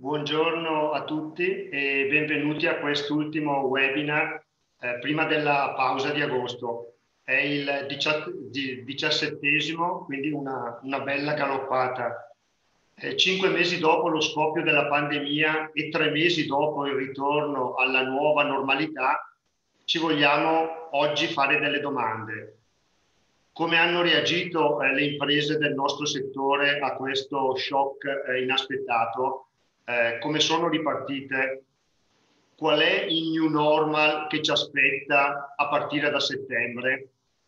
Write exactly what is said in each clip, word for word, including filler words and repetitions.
Buongiorno a tutti e benvenuti a quest'ultimo webinar eh, prima della pausa di agosto. È il diciassettesimo, quindi una, una bella galoppata. Eh, cinque mesi dopo lo scoppio della pandemia e tre mesi dopo il ritorno alla nuova normalità, ci vogliamo oggi fare delle domande. Come hanno reagito eh, le imprese del nostro settore a questo shock eh, inaspettato? Eh, come sono ripartite? Qual è il new normal che ci aspetta a partire da settembre?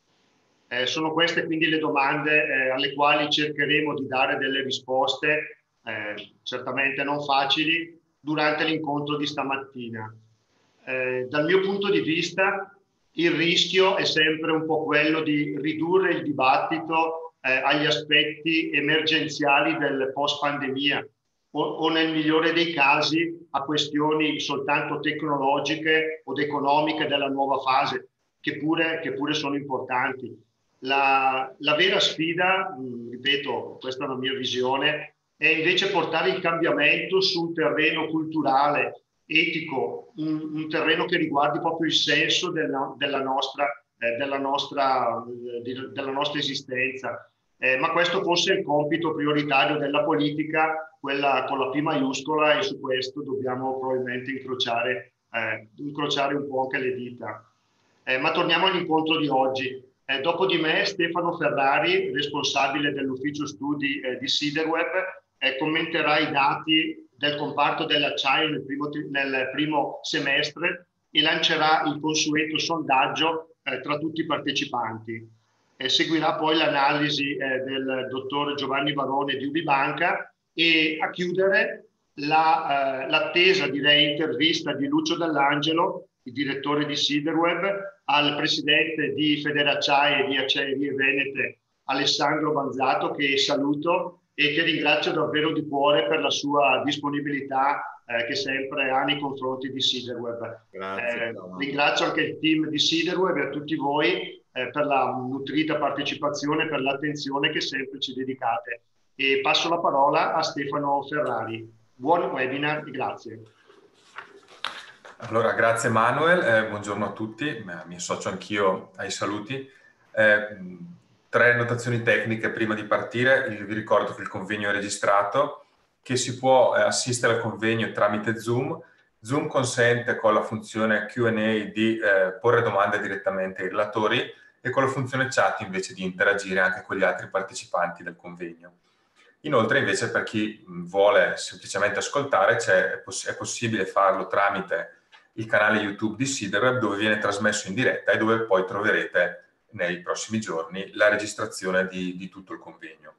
Eh, sono queste quindi le domande eh, alle quali cercheremo di dare delle risposte, eh, certamente non facili, durante l'incontro di stamattina. Eh, dal mio punto di vista, il rischio è sempre un po' quello di ridurre il dibattito eh, agli aspetti emergenziali del post-pandemia o, o nel migliore dei casi a questioni soltanto tecnologiche o economiche della nuova fase, che pure, che pure sono importanti. La, la vera sfida, mh, ripeto, questa è la mia visione, è invece portare il cambiamento su un terreno culturale, etico, un, un terreno che riguardi proprio il senso della, della, nostra, eh, della, nostra, eh, di, della nostra esistenza. Eh, ma questo fosse il compito prioritario della politica, quella con la P maiuscola, e su questo dobbiamo probabilmente incrociare, eh, incrociare un po' anche le dita. Eh, ma torniamo all'incontro di oggi. Eh, dopo di me Stefano Ferrari, responsabile dell'ufficio studi eh, di Siderweb, eh, commenterà i dati del comparto dell'acciaio nel primo, nel primo semestre e lancerà il consueto sondaggio eh, tra tutti i partecipanti. Eh, seguirà poi l'analisi eh, del dottor Giovanni Barone di Ubibanca e a chiudere la, eh, l'attesa, direi, intervista di Lucio Dall'Angelo, il direttore di Siderweb, al presidente di Federacciaie e di Acciaierie Venete, Alessandro Banzato, che saluto e che ringrazio davvero di cuore per la sua disponibilità eh, che sempre ha nei confronti di Siderweb. Grazie. Eh, ringrazio anche il team di Siderweb e a tutti voi eh, per la nutrita partecipazione, per l'attenzione che sempre ci dedicate. E passo la parola a Stefano Ferrari. Buon webinar e grazie. Allora, grazie Manuel, eh, buongiorno a tutti, mi associo anch'io ai saluti. Eh, tre notazioni tecniche prima di partire. Vi ricordo che il convegno è registrato, che si può eh, assistere al convegno tramite Zoom. Zoom consente con la funzione Q and A di eh, porre domande direttamente ai relatori e con la funzione chat invece di interagire anche con gli altri partecipanti del convegno. Inoltre invece per chi vuole semplicemente ascoltare è, poss è possibile farlo tramite il canale YouTube di Siderweb, dove viene trasmesso in diretta e dove poi troverete nei prossimi giorni la registrazione di, di tutto il convegno.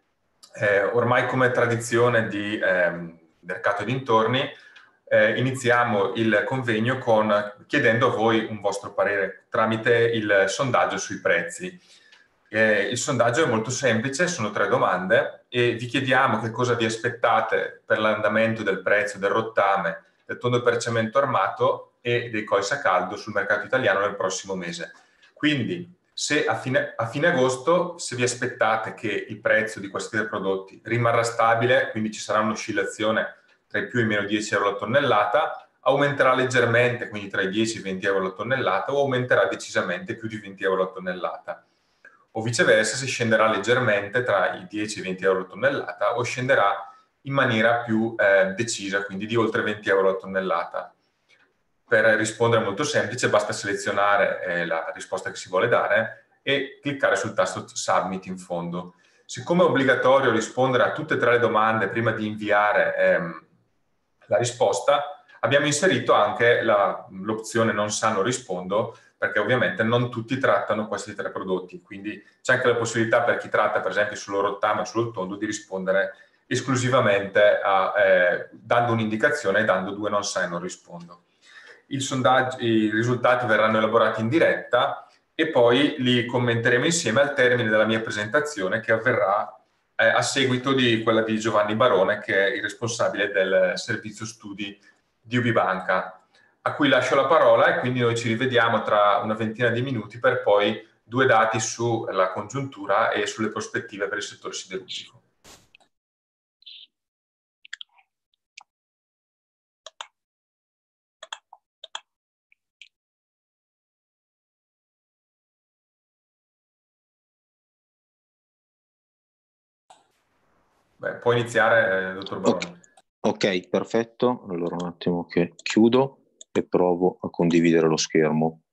Eh, ormai come tradizione di eh, Mercato e dintorni, eh, iniziamo il convegno con, chiedendo a voi un vostro parere tramite il sondaggio sui prezzi. Eh, il sondaggio è molto semplice, sono tre domande e vi chiediamo che cosa vi aspettate per l'andamento del prezzo del rottame, del tondo per cemento armato e dei coils a caldo sul mercato italiano nel prossimo mese. Quindi, se a fine, a fine agosto, se vi aspettate che il prezzo di questi tre prodotti rimarrà stabile, quindi ci sarà un'oscillazione tra i più e i meno dieci euro la tonnellata, aumenterà leggermente, quindi tra i dieci e i venti euro la tonnellata, o aumenterà decisamente più di venti euro la tonnellata. O viceversa, se scenderà leggermente tra i dieci e i venti euro la tonnellata, o scenderà in maniera più eh, decisa, quindi di oltre venti euro la tonnellata. Per rispondere molto semplice, basta selezionare eh, la risposta che si vuole dare e cliccare sul tasto Submit in fondo. Siccome è obbligatorio rispondere a tutte e tre le domande prima di inviare ehm, la risposta, abbiamo inserito anche l'opzione non sa, non rispondo, perché ovviamente non tutti trattano questi tre prodotti, quindi c'è anche la possibilità per chi tratta per esempio sullo rottame o sullo tondo di rispondere esclusivamente a, eh, dando un'indicazione e dando due non sa e non rispondo. Il sondaggio, i risultati verranno elaborati in diretta e poi li commenteremo insieme al termine della mia presentazione, che avverrà eh, a seguito di quella di Giovanni Barone, che è il responsabile del servizio studi di Ubibanca, a cui lascio la parola e quindi noi ci rivediamo tra una ventina di minuti per poi due dati sulla congiuntura e sulle prospettive per il settore siderurgico. Beh, può iniziare, eh, dottor Barone. Ok, perfetto. Allora un attimo che chiudo e provo a condividere lo schermo.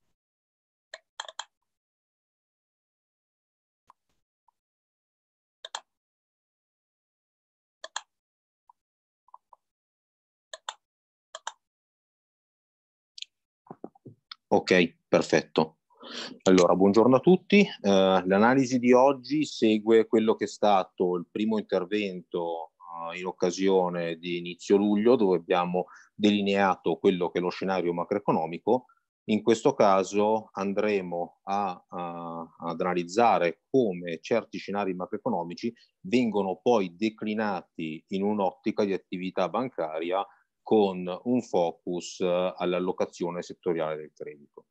Ok, perfetto. Allora, buongiorno a tutti. Eh, l'analisi di oggi segue quello che è stato il primo intervento eh, in occasione di inizio luglio, dove abbiamo delineato quello che è lo scenario macroeconomico. In questo caso andremo a, a, ad analizzare come certi scenari macroeconomici vengono poi declinati in un'ottica di attività bancaria con un focus eh, all'allocazione settoriale del credito.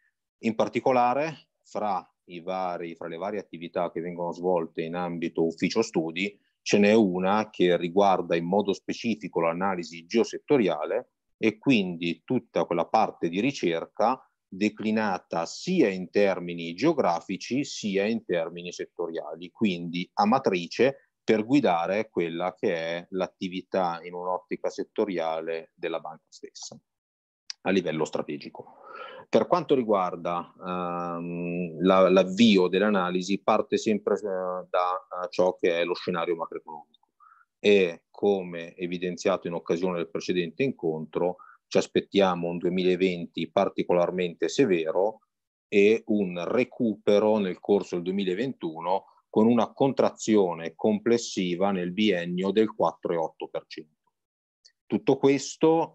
In particolare, fra, i vari, fra le varie attività che vengono svolte in ambito ufficio studi, ce n'è una che riguarda in modo specifico l'analisi geosettoriale e quindi tutta quella parte di ricerca declinata sia in termini geografici sia in termini settoriali, quindi a matrice per guidare quella che è l'attività in un'ottica settoriale della banca stessa a livello strategico. Per quanto riguarda ehm, la, l'avvio dell'analisi, parte sempre eh, da uh, ciò che è lo scenario macroeconomico e, come evidenziato in occasione del precedente incontro, ci aspettiamo un duemilaventi particolarmente severo e un recupero nel corso del duemilaventuno con una contrazione complessiva nel biennio del quattro virgola otto per cento. Tutto questo,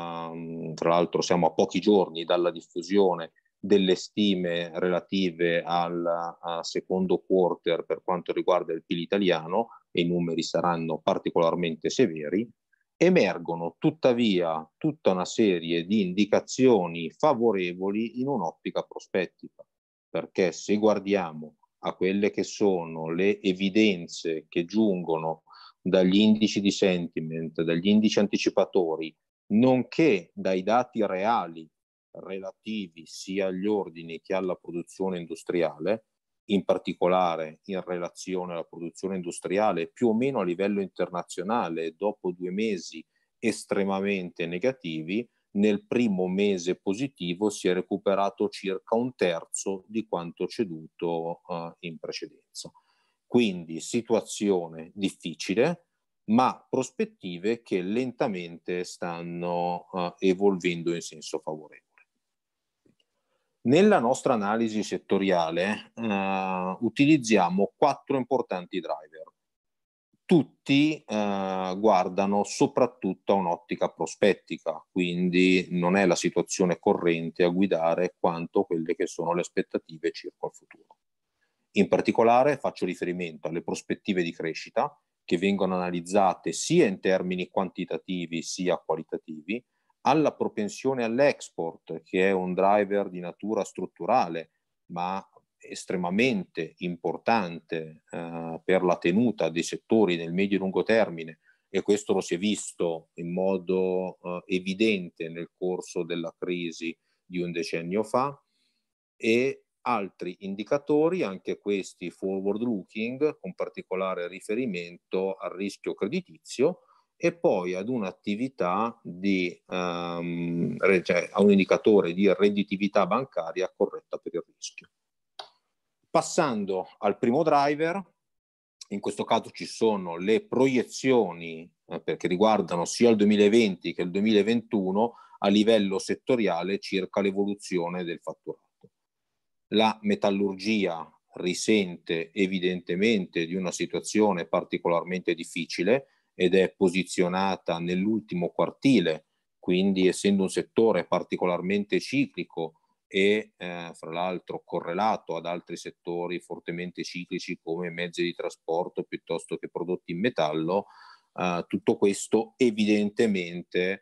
ehm, tra l'altro siamo a pochi giorni dalla diffusione delle stime relative al, al secondo quarter per quanto riguarda il P I L italiano, e i numeri saranno particolarmente severi, emergono tuttavia tutta una serie di indicazioni favorevoli in un'ottica prospettica, perché se guardiamo a quelle che sono le evidenze che giungono dagli indici di sentiment, dagli indici anticipatori, nonché dai dati reali relativi sia agli ordini che alla produzione industriale, in particolare in relazione alla produzione industriale più o meno a livello internazionale, dopo due mesi estremamente negativi, nel primo mese positivo si è recuperato circa un terzo di quanto ceduto uh, in precedenza. Quindi situazione difficile, ma prospettive che lentamente stanno uh, evolvendo in senso favorevole. Nella nostra analisi settoriale uh, utilizziamo quattro importanti driver. Tutti uh, guardano soprattutto a un'ottica prospettica, quindi non è la situazione corrente a guidare quanto quelle che sono le aspettative circa il futuro. In particolare faccio riferimento alle prospettive di crescita che vengono analizzate sia in termini quantitativi sia qualitativi, alla propensione all'export, che è un driver di natura strutturale ma estremamente importante eh, per la tenuta dei settori nel medio e lungo termine, e questo lo si è visto in modo eh, evidente nel corso della crisi di un decennio fa, e altri indicatori, anche questi forward looking, con particolare riferimento al rischio creditizio e poi ad un'attività di um, cioè a un indicatore di redditività bancaria corretta per il rischio. Passando al primo driver, in questo caso ci sono le proiezioni eh, perché riguardano sia il duemilaventi che il duemilaventuno a livello settoriale circa l'evoluzione del fatturato. La metallurgia risente evidentemente di una situazione particolarmente difficile ed è posizionata nell'ultimo quartile, quindi essendo un settore particolarmente ciclico e eh, fra l'altro correlato ad altri settori fortemente ciclici come mezzi di trasporto piuttosto che prodotti in metallo, eh, tutto questo evidentemente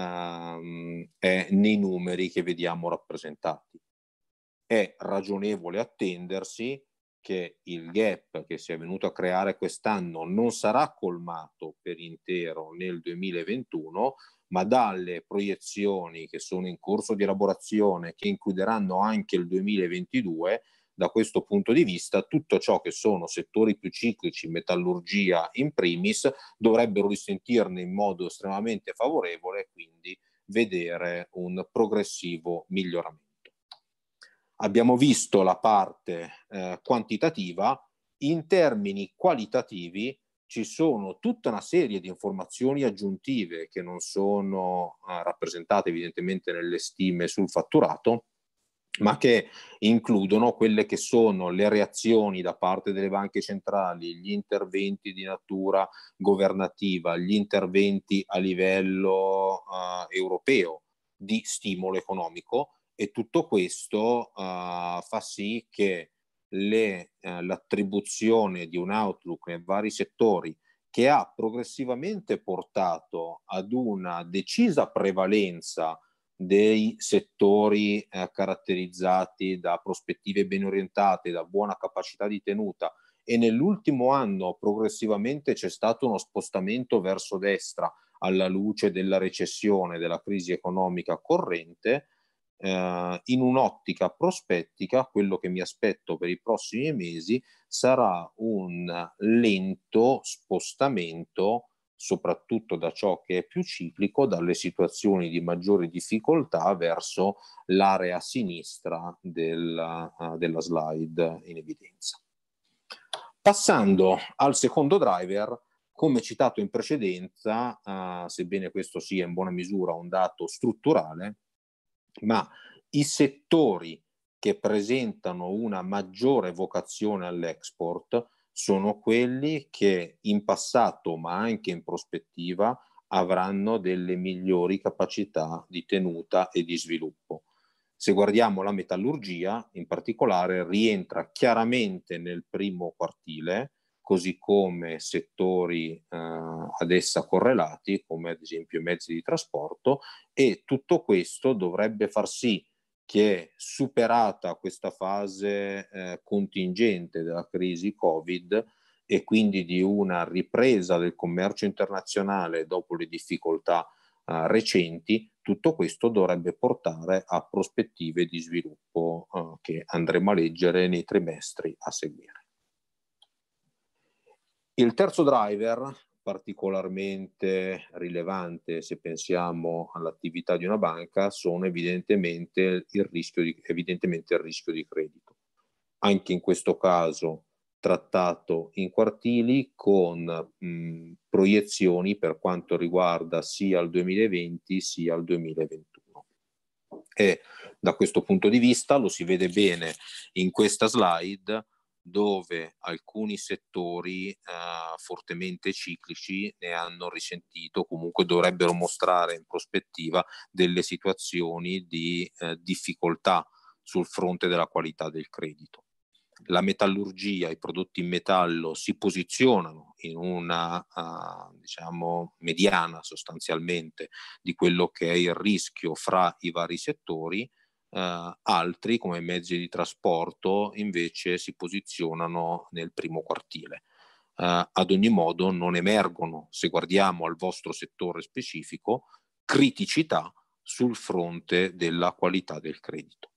eh, è nei numeri che vediamo rappresentati. È ragionevole attendersi che il gap che si è venuto a creare quest'anno non sarà colmato per intero nel duemilaventuno, ma dalle proiezioni che sono in corso di elaborazione, che includeranno anche il duemilaventidue, da questo punto di vista tutto ciò che sono settori più ciclici, metallurgia in primis, dovrebbero risentirne in modo estremamente favorevole e quindi vedere un progressivo miglioramento. Abbiamo visto la parte eh, quantitativa. In termini qualitativi ci sono tutta una serie di informazioni aggiuntive che non sono eh, rappresentate evidentemente nelle stime sul fatturato, ma che includono quelle che sono le reazioni da parte delle banche centrali, gli interventi di natura governativa, gli interventi a livello uh, europeo di stimolo economico, e tutto questo uh, fa sì che le, uh, l'attribuzione di un outlook nei vari settori, che ha progressivamente portato ad una decisa prevalenza dei settori eh, caratterizzati da prospettive ben orientate, da buona capacità di tenuta, e nell'ultimo anno progressivamente c'è stato uno spostamento verso destra alla luce della recessione, della crisi economica corrente, eh, in un'ottica prospettica quello che mi aspetto per i prossimi mesi sarà un lento spostamento, soprattutto da ciò che è più ciclico, dalle situazioni di maggiore difficoltà verso l'area sinistra della, uh, della slide in evidenza. Passando al secondo driver, come citato in precedenza, uh, sebbene questo sia in buona misura un dato strutturale, ma i settori che presentano una maggiore vocazione all'export sono quelli che in passato, ma anche in prospettiva, avranno delle migliori capacità di tenuta e di sviluppo. Se guardiamo la metallurgia, in particolare, rientra chiaramente nel primo quartile, così come settori eh, ad essa correlati, come ad esempio i mezzi di trasporto, e tutto questo dovrebbe far sì che, superata questa fase eh, contingente della crisi Covid e quindi di una ripresa del commercio internazionale dopo le difficoltà eh, recenti, tutto questo dovrebbe portare a prospettive di sviluppo eh, che andremo a leggere nei trimestri a seguire. Il terzo driver, particolarmente rilevante se pensiamo all'attività di una banca, sono evidentemente il rischio di, evidentemente il rischio di credito. Anche in questo caso trattato in quartili con mh, proiezioni per quanto riguarda sia il duemilaventi sia il duemilaventuno. E da questo punto di vista lo si vede bene in questa slide, dove alcuni settori eh, fortemente ciclici ne hanno risentito, comunque dovrebbero mostrare in prospettiva delle situazioni di eh, difficoltà sul fronte della qualità del credito. La metallurgia, i prodotti in metallo si posizionano in una uh, diciamo mediana sostanzialmente di quello che è il rischio fra i vari settori. Uh, altri, come mezzi di trasporto, invece si posizionano nel primo quartile. Uh, ad ogni modo non emergono, se guardiamo al vostro settore specifico, criticità sul fronte della qualità del credito.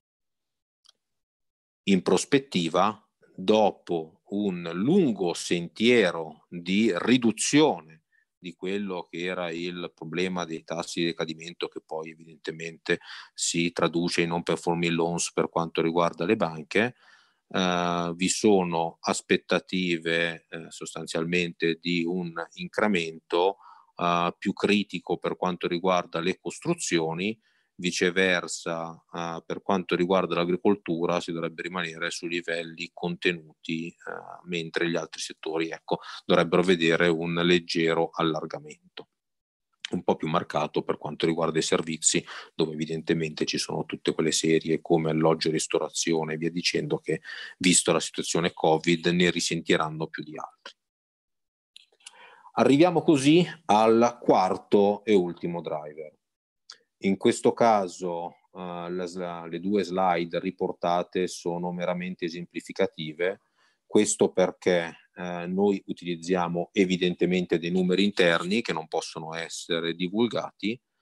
In prospettiva, dopo un lungo sentiero di riduzione di quello che era il problema dei tassi di decadimento, che poi evidentemente si traduce in non performing loans per quanto riguarda le banche, eh, vi sono aspettative eh, sostanzialmente di un incremento eh, più critico per quanto riguarda le costruzioni. Viceversa, uh, per quanto riguarda l'agricoltura si dovrebbe rimanere su livelli contenuti, uh, mentre gli altri settori, ecco, dovrebbero vedere un leggero allargamento, un po' più marcato per quanto riguarda i servizi, dove evidentemente ci sono tutte quelle serie come alloggio e ristorazione e via dicendo, che, visto la situazione Covid, ne risentiranno più di altri. Arriviamo così al quarto e ultimo driver. In questo caso uh, la, le due slide riportate sono meramente esemplificative, questo perché uh, noi utilizziamo evidentemente dei numeri interni che non possono essere divulgati,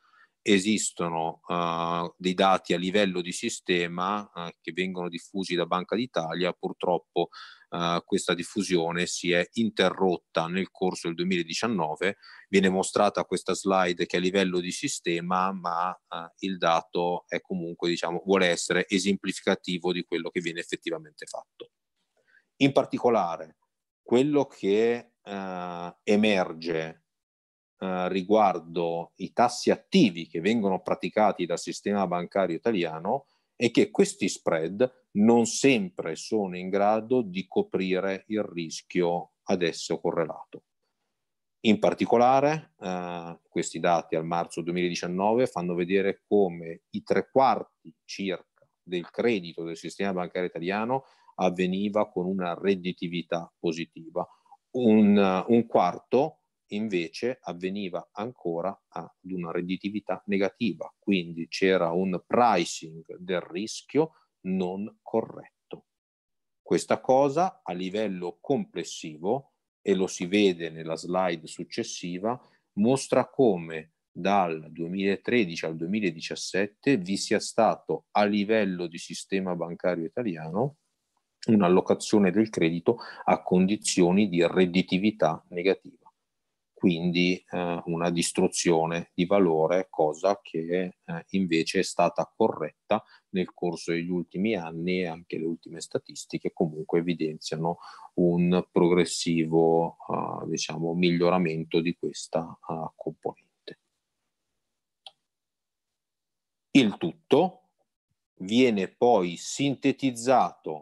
esistono uh, dei dati a livello di sistema uh, che vengono diffusi da Banca d'Italia. Purtroppo uh, questa diffusione si è interrotta nel corso del duemiladiciannove. Viene mostrata questa slide che è a livello di sistema, ma uh, il dato è comunque, diciamo, vuole essere esemplificativo di quello che viene effettivamente fatto. In particolare, quello che uh, emerge Uh, riguardo i tassi attivi che vengono praticati dal sistema bancario italiano è che questi spread non sempre sono in grado di coprire il rischio ad esso correlato. In particolare, uh, questi dati al marzo duemiladiciannove fanno vedere come i tre quarti circa del credito del sistema bancario italiano avveniva con una redditività positiva, un, uh, un quarto invece avveniva ancora ad una redditività negativa, quindi c'era un pricing del rischio non corretto. Questa cosa a livello complessivo, e lo si vede nella slide successiva, mostra come dal duemilatredici al duemiladiciassette vi sia stato a livello di sistema bancario italiano un'allocazione del credito a condizioni di redditività negativa. Quindi eh, una distruzione di valore, cosa che eh, invece è stata corretta nel corso degli ultimi anni, e anche le ultime statistiche comunque evidenziano un progressivo eh, diciamo, miglioramento di questa uh, componente. Il tutto viene poi sintetizzato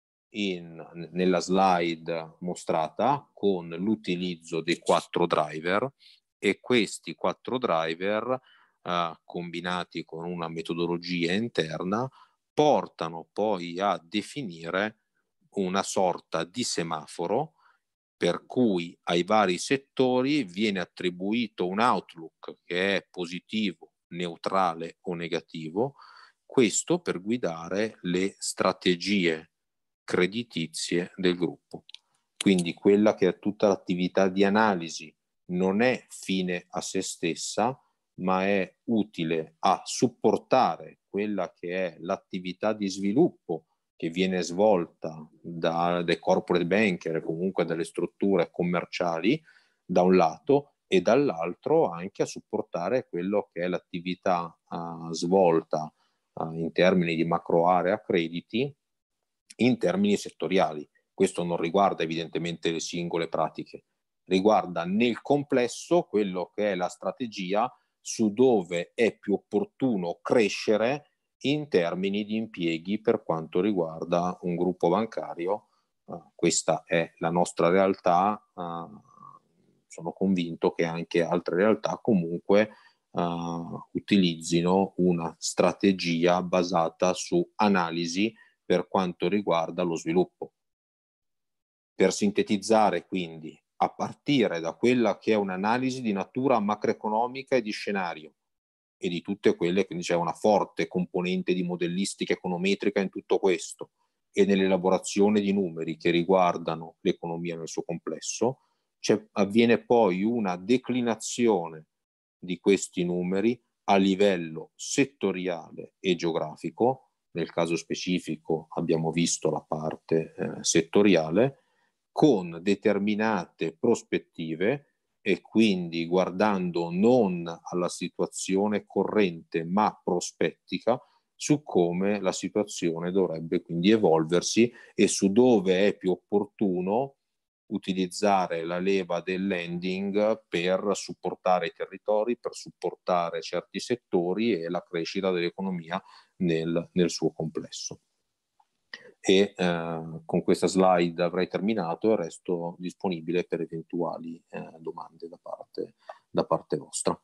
In, nella slide mostrata con l'utilizzo dei quattro driver, e questi quattro driver eh, combinati con una metodologia interna portano poi a definire una sorta di semaforo per cui ai vari settori viene attribuito un outlook che è positivo, neutrale o negativo, questo per guidare le strategie creditizie del gruppo. Quindi quella che è tutta l'attività di analisi non è fine a se stessa, ma è utile a supportare quella che è l'attività di sviluppo che viene svolta da, dai corporate banker e comunque dalle strutture commerciali da un lato, e dall'altro anche a supportare quello che è l'attività uh, svolta uh, in termini di macro area crediti in termini settoriali. Questo non riguarda evidentemente le singole pratiche, riguarda nel complesso quello che è la strategia su dove è più opportuno crescere in termini di impieghi per quanto riguarda un gruppo bancario. Uh, questa è la nostra realtà, uh, sono convinto che anche altre realtà comunque uh, utilizzino una strategia basata su analisi per quanto riguarda lo sviluppo. Per sintetizzare quindi, a partire da quella che è un'analisi di natura macroeconomica e di scenario, e di tutte quelle, quindi c'è una forte componente di modellistica econometrica in tutto questo, e nell'elaborazione di numeri che riguardano l'economia nel suo complesso, avviene poi una declinazione di questi numeri a livello settoriale e geografico. Nel caso specifico abbiamo visto la parte eh, settoriale, con determinate prospettive, e quindi guardando non alla situazione corrente ma prospettica su come la situazione dovrebbe quindi evolversi e su dove è più opportuno utilizzare la leva del lending per supportare i territori, per supportare certi settori e la crescita dell'economia nel, nel suo complesso. E eh, con questa slide avrei terminato e resto disponibile per eventuali eh, domande da parte, da parte vostra.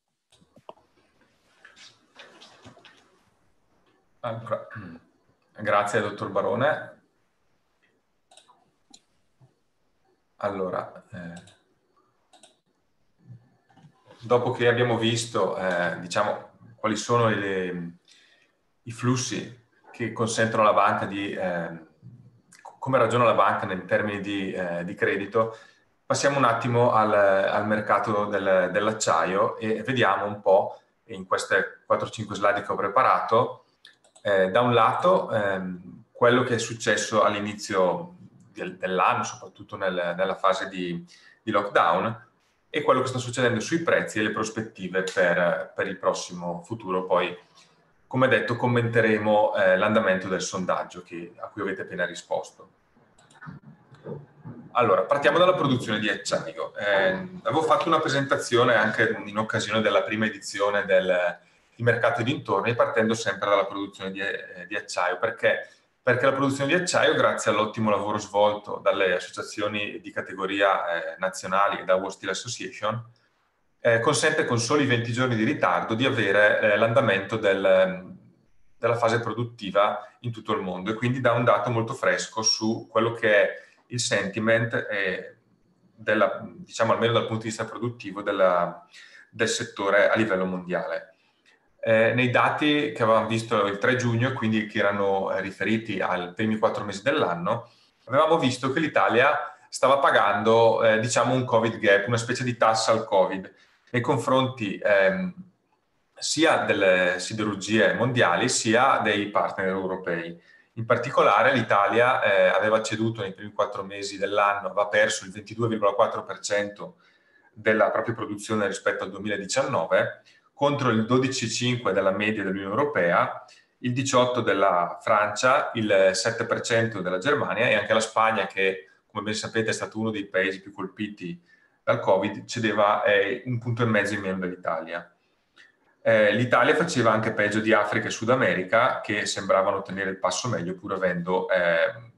Allora, grazie dottor Barone. Allora, eh, dopo che abbiamo visto eh, diciamo, quali sono le, i flussi che consentono alla banca di, eh, come ragiona la banca in termini di, eh, di credito, passiamo un attimo al, al mercato del, dell'acciaio e vediamo un po' in queste quattro cinque slide che ho preparato. Eh, da un lato, ehm, quello che è successo all'inizio del, dell'anno, soprattutto nel, nella fase di, di lockdown, e quello che sta succedendo sui prezzi e le prospettive per, per il prossimo futuro. Poi, come detto, commenteremo eh, l'andamento del sondaggio che, a cui avete appena risposto. Allora, partiamo dalla produzione di acciaio. Eh, avevo fatto una presentazione anche in occasione della prima edizione del di mercato e dintorni, partendo sempre dalla produzione di, eh, di acciaio. Perché? Perché la produzione di acciaio, grazie all'ottimo lavoro svolto dalle associazioni di categoria eh, nazionali e da World Steel Association, eh, consente con soli venti giorni di ritardo di avere eh, l'andamento del, della fase produttiva in tutto il mondo, e quindi dà un dato molto fresco su quello che è il sentiment, eh, della, diciamo almeno dal punto di vista produttivo, della, del settore a livello mondiale. Eh, nei dati che avevamo visto il tre giugno, quindi che erano eh, riferiti ai primi quattro mesi dell'anno, avevamo visto che l'Italia stava pagando eh, diciamo un Covid gap, una specie di tassa al Covid, nei confronti ehm, sia delle siderurgie mondiali sia dei partner europei. In particolare l'Italia eh, aveva ceduto nei primi quattro mesi dell'anno, aveva perso il ventidue virgola quattro per cento della propria produzione rispetto al duemiladiciannove, contro il dodici virgola cinque per cento della media dell'Unione Europea, il diciotto per cento della Francia, il sette per cento della Germania, e anche la Spagna, che come ben sapete è stato uno dei paesi più colpiti dal Covid, cedeva eh, un punto e mezzo in meno dell'Italia. Eh, L'Italia faceva anche peggio di Africa e Sud America, che sembravano tenere il passo meglio pur avendo, eh,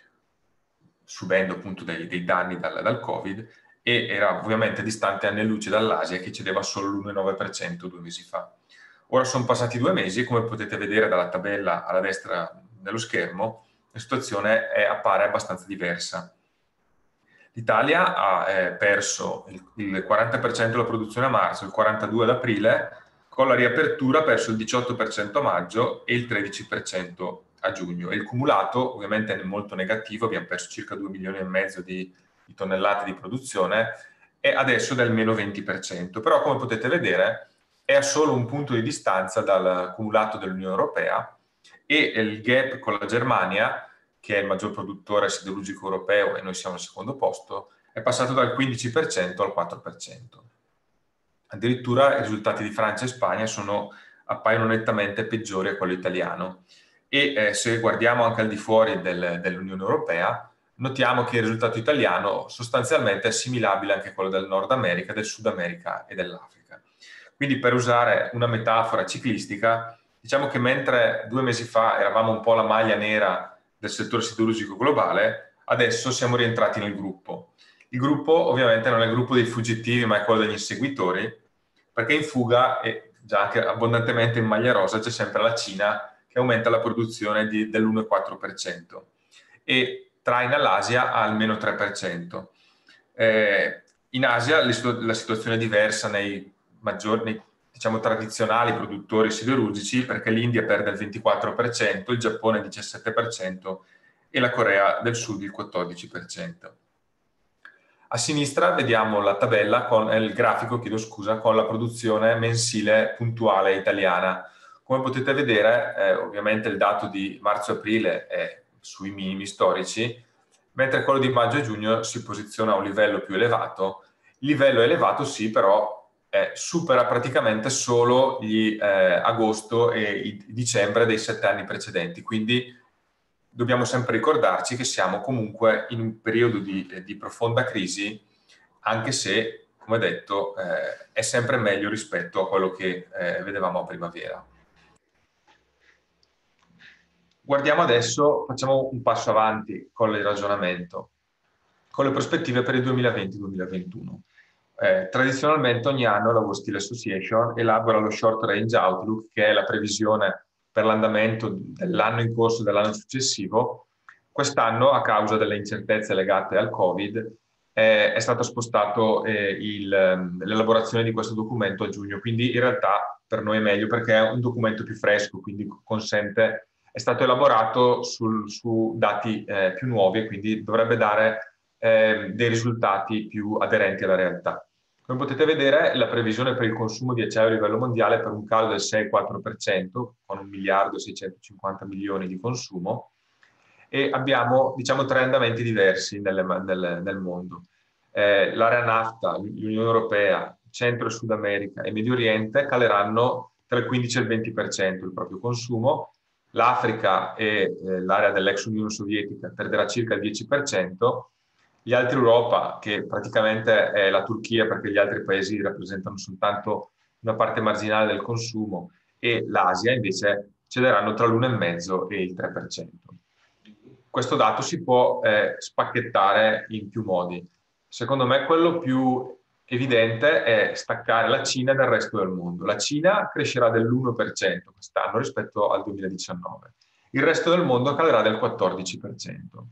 subendo appunto dei, dei danni dal, dal Covid, e era ovviamente distante anni luce dall'Asia, che cedeva solo l'uno virgola nove per cento due mesi fa. Ora sono passati due mesi e, come potete vedere dalla tabella alla destra dello schermo, la situazione è, appare abbastanza diversa. L'Italia ha eh, perso il, il quaranta per cento della produzione a marzo, il quarantadue per cento ad aprile, con la riapertura ha perso il diciotto per cento a maggio e il tredici per cento a giugno. E il cumulato ovviamente è molto negativo, abbiamo perso circa due milioni e mezzo di, di tonnellate di produzione, e adesso del meno venti per cento. Però, come potete vedere, è a solo un punto di distanza dal cumulato dell'Unione Europea, e il gap con la Germania, che è il maggior produttore siderurgico europeo e noi siamo al secondo posto, è passato dal quindici per cento al quattro per cento. Addirittura i risultati di Francia e Spagna sono, appaiono nettamente peggiori a quello italiano, e eh, se guardiamo anche al di fuori del, dell'Unione Europea, notiamo che il risultato italiano sostanzialmente è assimilabile anche a quello del Nord America, del Sud America e dell'Africa. Quindi, per usare una metafora ciclistica, diciamo che mentre due mesi fa eravamo un po' la maglia nera del settore siderurgico globale, adesso siamo rientrati nel gruppo. Il gruppo ovviamente non è il gruppo dei fuggitivi, ma è quello degli inseguitori, perché in fuga, e già anche abbondantemente in maglia rosa, c'è sempre la Cina, che aumenta la produzione di, dell'uno virgola quattro per cento, e traina l'Asia al meno tre per cento. Eh, in Asia la situazione è diversa nei maggiori, nei, diciamo, tradizionali produttori siderurgici, perché l'India perde il ventiquattro per cento, il Giappone il diciassette per cento e la Corea del Sud il quattordici per cento. A sinistra vediamo la tabella con eh, il grafico, chiedo scusa, con la produzione mensile puntuale italiana. Come potete vedere, eh, ovviamente il dato di marzo-aprile è sui minimi storici, mentre quello di maggio e giugno si posiziona a un livello più elevato. Il livello elevato sì, però eh, supera praticamente solo gli eh, agosto e i dicembre dei sette anni precedenti, quindi dobbiamo sempre ricordarci che siamo comunque in un periodo di, di profonda crisi, anche se, come detto, eh, è sempre meglio rispetto a quello che eh, vedevamo a primavera. Guardiamo adesso, facciamo un passo avanti con il ragionamento, con le prospettive per il duemilaventi duemilaventuno. Eh, tradizionalmente ogni anno la World Steel Association elabora lo Short Range Outlook, che è la previsione per l'andamento dell'anno in corso e dell'anno successivo. Quest'anno, a causa delle incertezze legate al Covid, eh, è stato spostato eh, l'elaborazione di questo documento a giugno, quindi in realtà per noi è meglio perché è un documento più fresco, quindi consente, è stato elaborato sul, su dati eh, più nuovi e quindi dovrebbe dare eh, dei risultati più aderenti alla realtà. Come potete vedere, la previsione per il consumo di acciaio a livello mondiale è per un calo del sei virgola quattro per cento, con un miliardo e seicentocinquanta milioni di consumo, e abbiamo, diciamo, tre andamenti diversi nelle, nel, nel mondo. Eh, l'area NAFTA, l'Unione Europea, Centro e Sud America e Medio Oriente caleranno tra il quindici e il venti per cento il proprio consumo. L'Africa e eh, l'area dell'ex Unione Sovietica perderà circa il dieci per cento. Gli altri Europa, che praticamente è la Turchia, perché gli altri paesi rappresentano soltanto una parte marginale del consumo, e l'Asia invece cederanno tra l'uno virgola cinque e il tre per cento. Questo dato si può eh, spacchettare in più modi. Secondo me quello più evidente è staccare la Cina dal resto del mondo. La Cina crescerà dell'uno per cento quest'anno rispetto al duemiladiciannove. Il resto del mondo calerà del quattordici per cento.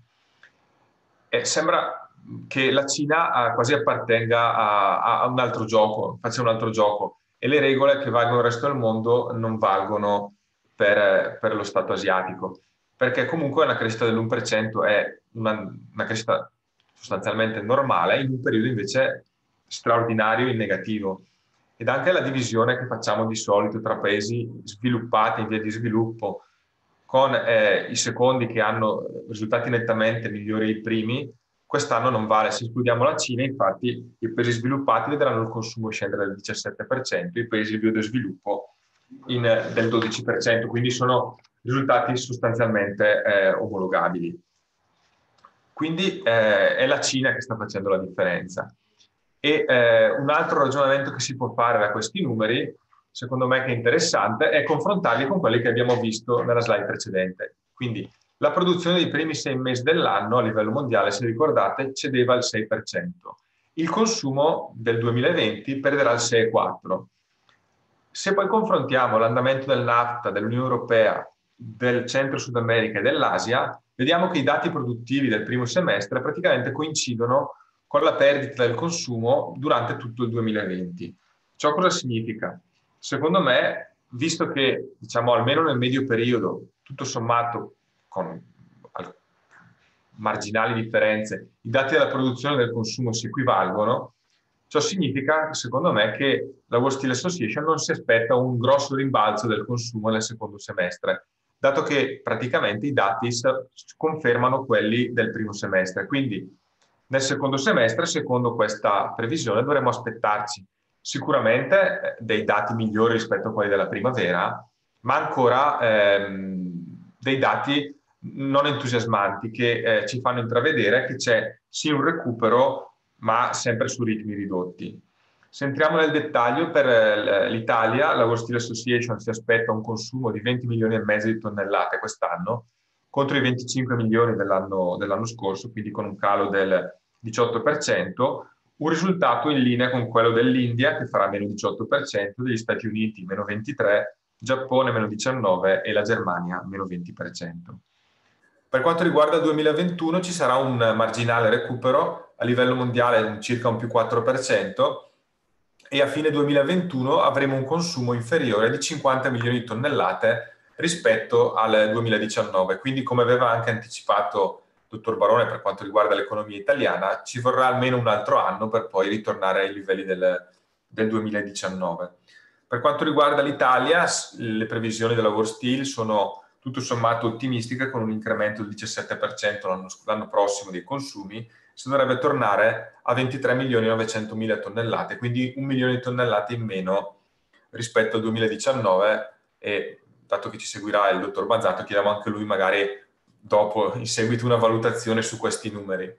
E sembra che la Cina eh, quasi appartenga a, a un altro gioco, faccia un altro gioco, e le regole che valgono nel resto del mondo non valgono per, per lo Stato asiatico, perché comunque una crescita dell'uno per cento è una, una crescita sostanzialmente normale, in un periodo invece straordinario in negativo. Ed anche la divisione che facciamo di solito tra paesi sviluppati in via di sviluppo, con eh, i secondi che hanno risultati nettamente migliori dei primi, quest'anno non vale. Se escludiamo la Cina, infatti, i paesi sviluppati vedranno il consumo scendere del diciassette per cento, i paesi di sviluppo in, del dodici per cento, quindi sono risultati sostanzialmente eh, omologabili. Quindi eh, è la Cina che sta facendo la differenza. E eh, un altro ragionamento che si può fare da questi numeri, secondo me che è interessante, è confrontarli con quelli che abbiamo visto nella slide precedente. Quindi la produzione dei primi sei mesi dell'anno a livello mondiale, se ricordate, cedeva al sei per cento. Il consumo del duemilaventi perderà il sei virgola quattro per cento. Se poi confrontiamo l'andamento del NAFTA, dell'Unione Europea, del Centro-Sud America e dell'Asia, vediamo che i dati produttivi del primo semestre praticamente coincidono con la perdita del consumo durante tutto il duemilaventi. Ciò cosa significa? Secondo me, visto che, diciamo, almeno nel medio periodo, tutto sommato, con marginali differenze, i dati della produzione e del consumo si equivalgono, ciò significa, secondo me, che la World Steel Association non si aspetta un grosso rimbalzo del consumo nel secondo semestre, dato che praticamente i dati confermano quelli del primo semestre. Quindi nel secondo semestre, secondo questa previsione, dovremmo aspettarci sicuramente dei dati migliori rispetto a quelli della primavera, ma ancora ehm, dei dati non entusiasmanti che eh, ci fanno intravedere che c'è sì un recupero, ma sempre su ritmi ridotti. Se entriamo nel dettaglio, per eh, l'Italia, la World Steel Association si aspetta un consumo di venti milioni e mezzo di tonnellate quest'anno, contro i venticinque milioni dell'anno, dell'anno scorso, quindi con un calo del diciotto per cento, un risultato in linea con quello dell'India, che farà meno diciotto per cento, degli Stati Uniti meno ventitré per cento, Giappone meno diciannove per cento e la Germania meno venti per cento. Per quanto riguarda il duemilaventuno ci sarà un marginale recupero a livello mondiale circa un più quattro per cento e a fine duemilaventuno avremo un consumo inferiore di cinquanta milioni di tonnellate rispetto al duemiladiciannove. Quindi, come aveva anche anticipato il dottor Barone per quanto riguarda l'economia italiana, ci vorrà almeno un altro anno per poi ritornare ai livelli del, del duemiladiciannove. Per quanto riguarda l'Italia, le previsioni della World Steel sono tutto sommato ottimistiche, con un incremento del diciassette per cento l'anno, l'anno prossimo dei consumi. Si dovrebbe tornare a ventitré milioni novecentomila tonnellate, quindi un milione di tonnellate in meno rispetto al duemiladiciannove, e dato che ci seguirà il dottor Banzato, chiediamo anche lui magari dopo, in seguito, una valutazione su questi numeri.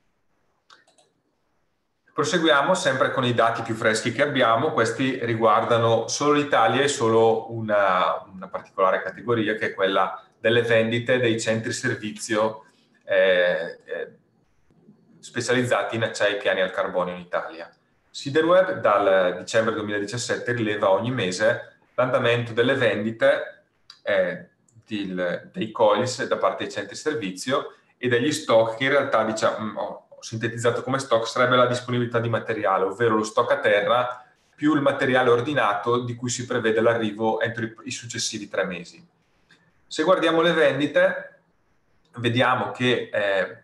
Proseguiamo sempre con i dati più freschi che abbiamo. Questi riguardano solo l'Italia e solo una, una particolare categoria, che è quella delle vendite dei centri servizio eh, eh, specializzati in acciai piani al carbonio in Italia. Siderweb dal dicembre duemiladiciassette rileva ogni mese l'andamento delle vendite eh, di, dei coils da parte dei centri servizio e degli stock, che in realtà, diciamo, sintetizzato come stock, sarebbe la disponibilità di materiale, ovvero lo stock a terra più il materiale ordinato di cui si prevede l'arrivo entro i, i successivi tre mesi. Se guardiamo le vendite, vediamo che eh,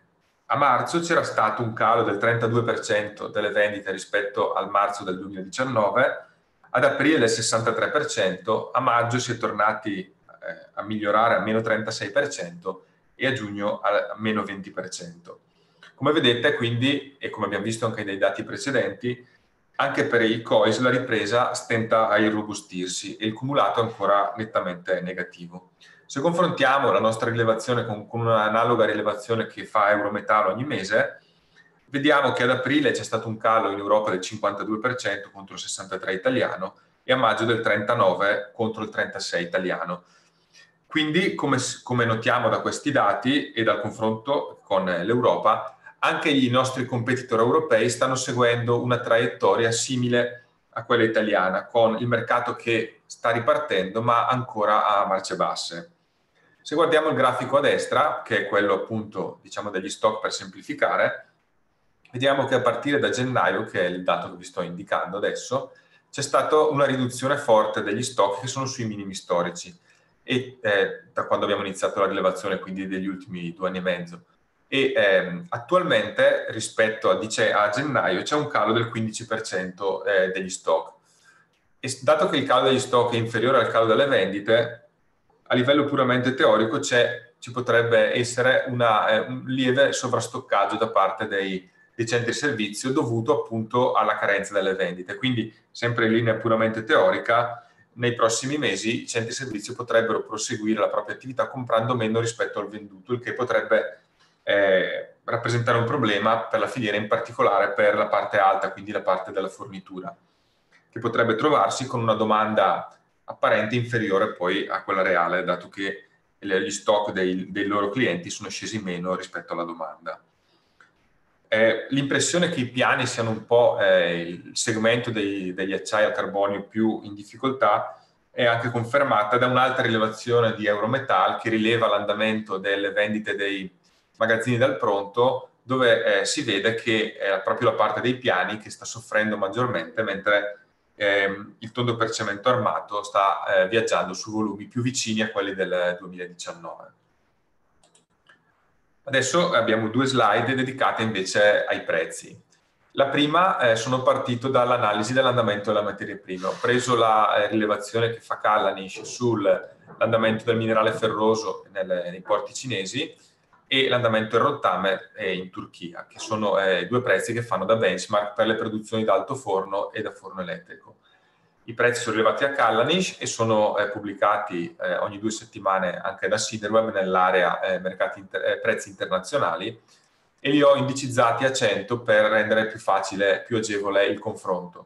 a marzo c'era stato un calo del trentadue per cento delle vendite rispetto al marzo del duemiladiciannove, ad aprile del sessantatré per cento, a maggio si è tornati eh, a migliorare a meno trentasei per cento e a giugno a, a meno venti per cento. Come vedete quindi, e come abbiamo visto anche nei dati precedenti, anche per i C O I S la ripresa stenta a irrobustirsi e il cumulato è ancora nettamente negativo. Se confrontiamo la nostra rilevazione con, con un'analoga rilevazione che fa Eurometal ogni mese, vediamo che ad aprile c'è stato un calo in Europa del cinquantadue per cento contro il sessantatré per cento italiano e a maggio del trentanove per cento contro il trentasei per cento italiano. Quindi, come, come notiamo da questi dati e dal confronto con l'Europa, anche i nostri competitor europei stanno seguendo una traiettoria simile a quella italiana, con il mercato che sta ripartendo ma ancora a marce basse. Se guardiamo il grafico a destra, che è quello appunto diciamo degli stock per semplificare, vediamo che a partire da gennaio, che è il dato che vi sto indicando adesso, c'è stata una riduzione forte degli stock che sono sui minimi storici e eh, da quando abbiamo iniziato la rilevazione, quindi degli ultimi due anni e mezzo. E ehm, attualmente rispetto a, dice, a gennaio c'è un calo del quindici per cento eh, degli stock. E dato che il calo degli stock è inferiore al calo delle vendite, a livello puramente teorico c'è, ci potrebbe essere una, eh, un lieve sovrastoccaggio da parte dei, dei centri servizio dovuto appunto alla carenza delle vendite. Quindi, sempre in linea puramente teorica, nei prossimi mesi i centri servizio potrebbero proseguire la propria attività comprando meno rispetto al venduto, il che potrebbe eh, rappresentare un problema per la filiera, in particolare per la parte alta, quindi la parte della fornitura, che potrebbe trovarsi con una domanda apparente inferiore poi a quella reale, dato che gli stock dei, dei loro clienti sono scesi meno rispetto alla domanda. Eh, l'impressione che i piani siano un po' eh, il segmento dei, degli acciai al carbonio più in difficoltà è anche confermata da un'altra rilevazione di Eurometal che rileva l'andamento delle vendite dei magazzini dal pronto, dove eh, si vede che è proprio la parte dei piani che sta soffrendo maggiormente, mentre eh, il tondo per cemento armato sta eh, viaggiando su volumi più vicini a quelli del duemiladiciannove. Adesso abbiamo due slide dedicate invece ai prezzi. La prima, eh, sono partito dall'analisi dell'andamento della materia prima. Ho preso la eh, rilevazione che fa Callanish sull'andamento del minerale ferroso nelle, nei porti cinesi e l'andamento del rottame eh, in Turchia, che sono eh, due prezzi che fanno da benchmark per le produzioni da alto forno e da forno elettrico. I prezzi sono rilevati a Callanish e sono eh, pubblicati eh, ogni due settimane anche da Siderweb nell'area eh, mercati inter eh, prezzi internazionali, e li ho indicizzati a cento per rendere più facile, più agevole il confronto.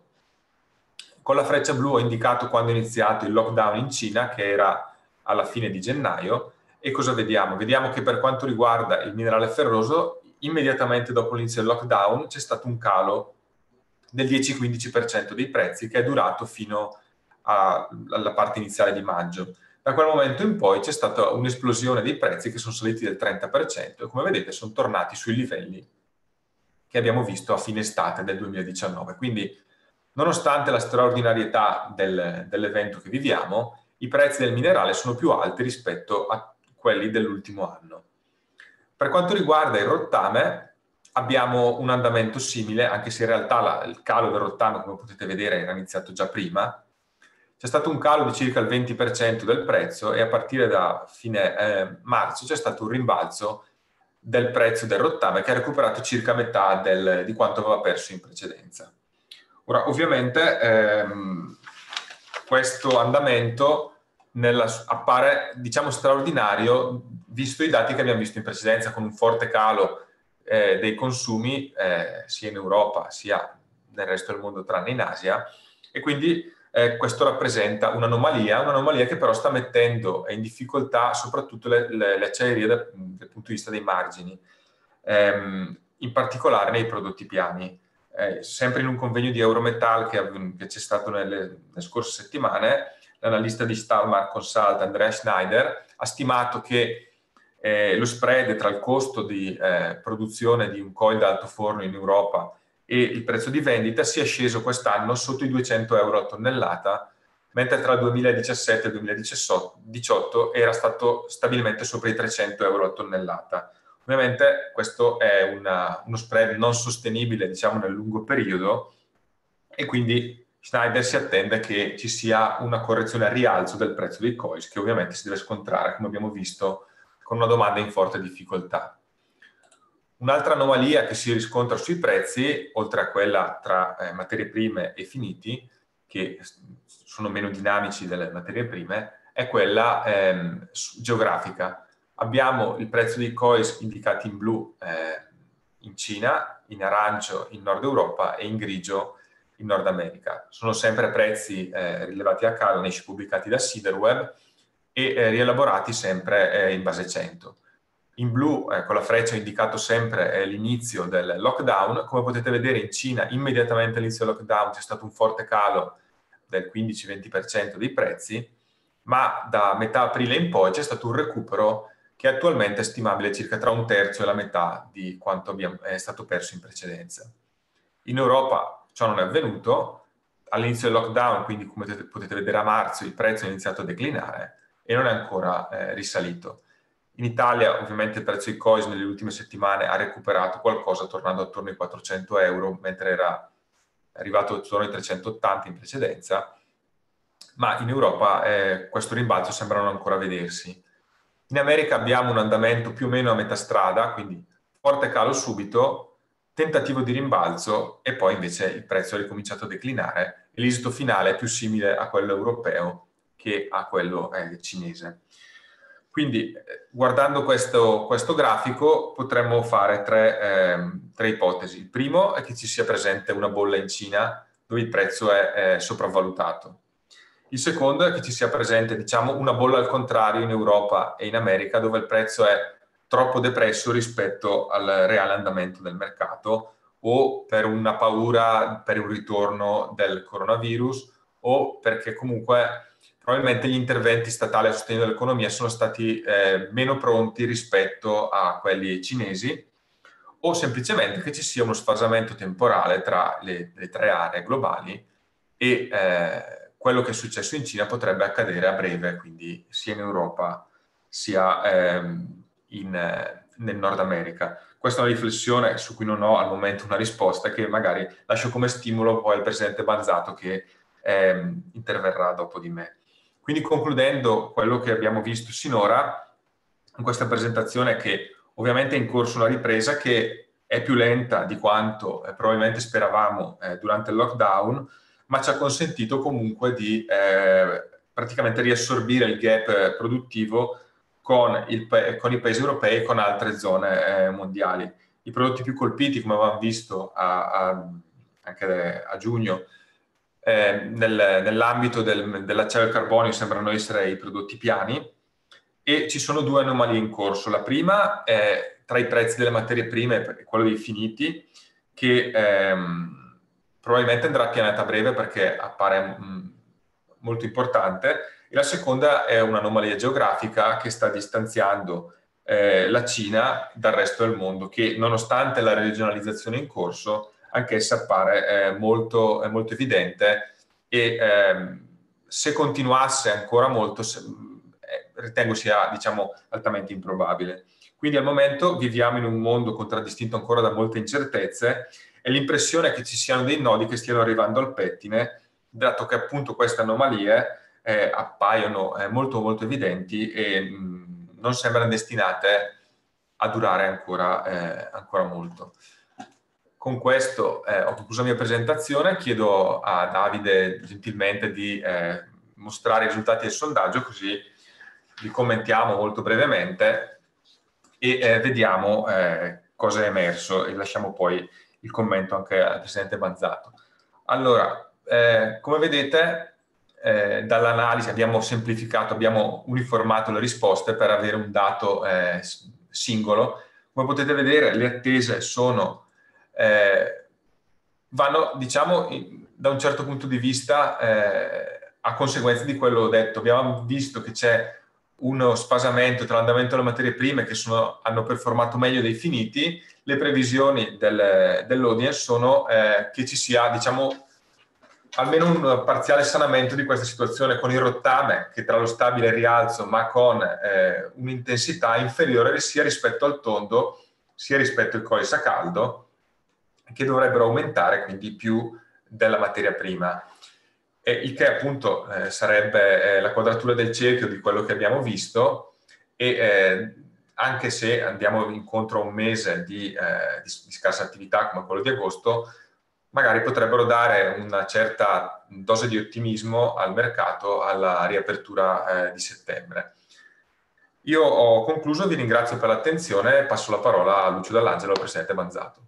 Con la freccia blu ho indicato quando è iniziato il lockdown in Cina, che era alla fine di gennaio, e cosa vediamo? Vediamo che per quanto riguarda il minerale ferroso, immediatamente dopo l'inizio del lockdown c'è stato un calo del dieci quindici per cento dei prezzi che è durato fino a, alla parte iniziale di maggio. Da quel momento in poi c'è stata un'esplosione dei prezzi che sono saliti del trenta per cento e come vedete sono tornati sui livelli che abbiamo visto a fine estate del duemiladiciannove. Quindi, nonostante la straordinarietà del, dell'evento che viviamo, i prezzi del minerale sono più alti rispetto a quelli dell'ultimo anno. Per quanto riguarda il rottame, abbiamo un andamento simile, anche se in realtà la, il calo del rottame, come potete vedere, era iniziato già prima. C'è stato un calo di circa il venti per cento del prezzo e a partire da fine eh, marzo c'è stato un rimbalzo del prezzo del rottame che ha recuperato circa metà del, di quanto aveva perso in precedenza. Ora, ovviamente, ehm, questo andamento nella, appare, diciamo, straordinario, visto i dati che abbiamo visto in precedenza, con un forte calo eh, dei consumi, eh, sia in Europa sia nel resto del mondo, tranne in Asia, e quindi Eh, questo rappresenta un'anomalia, un'anomalia che però sta mettendo in difficoltà soprattutto le, le, le acciaierie dal, dal punto di vista dei margini, ehm, in particolare nei prodotti piani. Eh, sempre in un convegno di Eurometal che, che c'è stato nelle, nelle scorse settimane, l'analista di Stalmar Consult Andrea Schneider ha stimato che eh, lo spread tra il costo di eh, produzione di un coil da alto forno in Europa e il prezzo di vendita sia sceso quest'anno sotto i duecento euro a tonnellata, mentre tra il duemiladiciassette e il duemiladiciotto era stato stabilmente sopra i trecento euro a tonnellata. Ovviamente questo è una, uno spread non sostenibile, diciamo, nel lungo periodo, e quindi Schneider si attende che ci sia una correzione a rialzo del prezzo dei coins, che ovviamente si deve scontrare, come abbiamo visto, con una domanda in forte difficoltà. Un'altra anomalia che si riscontra sui prezzi, oltre a quella tra eh, materie prime e finiti, che sono meno dinamici delle materie prime, è quella ehm, geografica. Abbiamo il prezzo dei coins indicati in blu eh, in Cina, in arancio in Nord Europa e in grigio in Nord America. Sono sempre prezzi eh, rilevati a Carnegie, pubblicati da Siderweb e eh, rielaborati sempre eh, in base cento. In blu, eh, con la freccia, ho indicato sempre eh, l'inizio del lockdown. Come potete vedere, in Cina, immediatamente all'inizio del lockdown, c'è stato un forte calo del quindici venti per cento dei prezzi, ma da metà aprile in poi c'è stato un recupero che attualmente è stimabile circa tra un terzo e la metà di quanto abbiamo, è stato perso in precedenza. In Europa ciò non è avvenuto. All'inizio del lockdown, quindi come potete vedere a marzo, il prezzo è iniziato a declinare e non è ancora eh, risalito. In Italia ovviamente il prezzo dei coins nelle ultime settimane ha recuperato qualcosa, tornando attorno ai quattrocento euro, mentre era arrivato attorno ai trecentottanta in precedenza, ma in Europa eh, questo rimbalzo sembra non ancora vedersi. In America abbiamo un andamento più o meno a metà strada, quindi forte calo subito, tentativo di rimbalzo e poi invece il prezzo è ricominciato a declinare e l'esito finale è più simile a quello europeo che a quello eh, cinese. Quindi guardando questo, questo grafico potremmo fare tre, eh, tre ipotesi. Il primo è che ci sia presente una bolla in Cina dove il prezzo è, è sopravvalutato. Il secondo è che ci sia presente, diciamo, una bolla al contrario in Europa e in America dove il prezzo è troppo depresso rispetto al reale andamento del mercato, o per una paura per un ritorno del coronavirus, o perché comunque probabilmente gli interventi statali a sostegno dell'economia sono stati eh, meno pronti rispetto a quelli cinesi, o semplicemente che ci sia uno sfasamento temporale tra le, le tre aree globali e eh, quello che è successo in Cina potrebbe accadere a breve, quindi sia in Europa sia ehm, in, eh, nel Nord America. Questa è una riflessione su cui non ho al momento una risposta, che magari lascio come stimolo poi al Presidente Banzato che ehm, interverrà dopo di me. Quindi concludendo quello che abbiamo visto sinora in questa presentazione, che ovviamente è in corso una ripresa che è più lenta di quanto eh, probabilmente speravamo eh, durante il lockdown, ma ci ha consentito comunque di eh, praticamente riassorbire il gap produttivo con, il, con i paesi europei e con altre zone eh, mondiali. I prodotti più colpiti, come avevamo visto a, a, anche a giugno, eh, nel, nell'ambito del, dell'acciaio al carbonio sembrano essere i prodotti piani, e ci sono due anomalie in corso. La prima è tra i prezzi delle materie prime e quello dei finiti, che ehm, probabilmente andrà pianata a breve perché appare mh, molto importante, e la seconda è un'anomalia geografica che sta distanziando eh, la Cina dal resto del mondo, che nonostante la regionalizzazione in corso, anch'essa appare eh, molto, è molto evidente, e ehm, se continuasse ancora molto se, eh, ritengo sia, diciamo, altamente improbabile. Quindi al momento viviamo in un mondo contraddistinto ancora da molte incertezze, e l'impressione è che ci siano dei nodi che stiano arrivando al pettine, dato che appunto queste anomalie eh, appaiono eh, molto molto evidenti e mh, non sembrano destinate a durare ancora, eh, ancora molto. Con questo eh, ho concluso la mia presentazione. Chiedo a Davide gentilmente di eh, mostrare i risultati del sondaggio, così li commentiamo molto brevemente e eh, vediamo eh, cosa è emerso, e lasciamo poi il commento anche al Presidente Banzato. Allora, eh, come vedete, eh, dall'analisi abbiamo semplificato, abbiamo uniformato le risposte per avere un dato eh, singolo. Come potete vedere, le attese sono, eh, vanno, diciamo, in, da un certo punto di vista eh, a conseguenza di quello detto. Abbiamo visto che c'è uno sfasamento tra l'andamento delle materie prime, che sono, hanno performato meglio dei finiti. Le previsioni del, dell'audience sono eh, che ci sia, diciamo, almeno un parziale sanamento di questa situazione con il rottame che tra lo stabile e il rialzo, ma con eh, un'intensità inferiore sia rispetto al tondo sia rispetto al colis a caldo, che dovrebbero aumentare quindi più della materia prima. E il che appunto eh, sarebbe eh, la quadratura del cerchio di quello che abbiamo visto, e eh, anche se andiamo incontro a un mese di, eh, di, di scarsa attività come quello di agosto, magari potrebbero dare una certa dose di ottimismo al mercato alla riapertura eh, di settembre. Io ho concluso, vi ringrazio per l'attenzione e passo la parola a Lucio Dall'Angelo, presidente Banzato.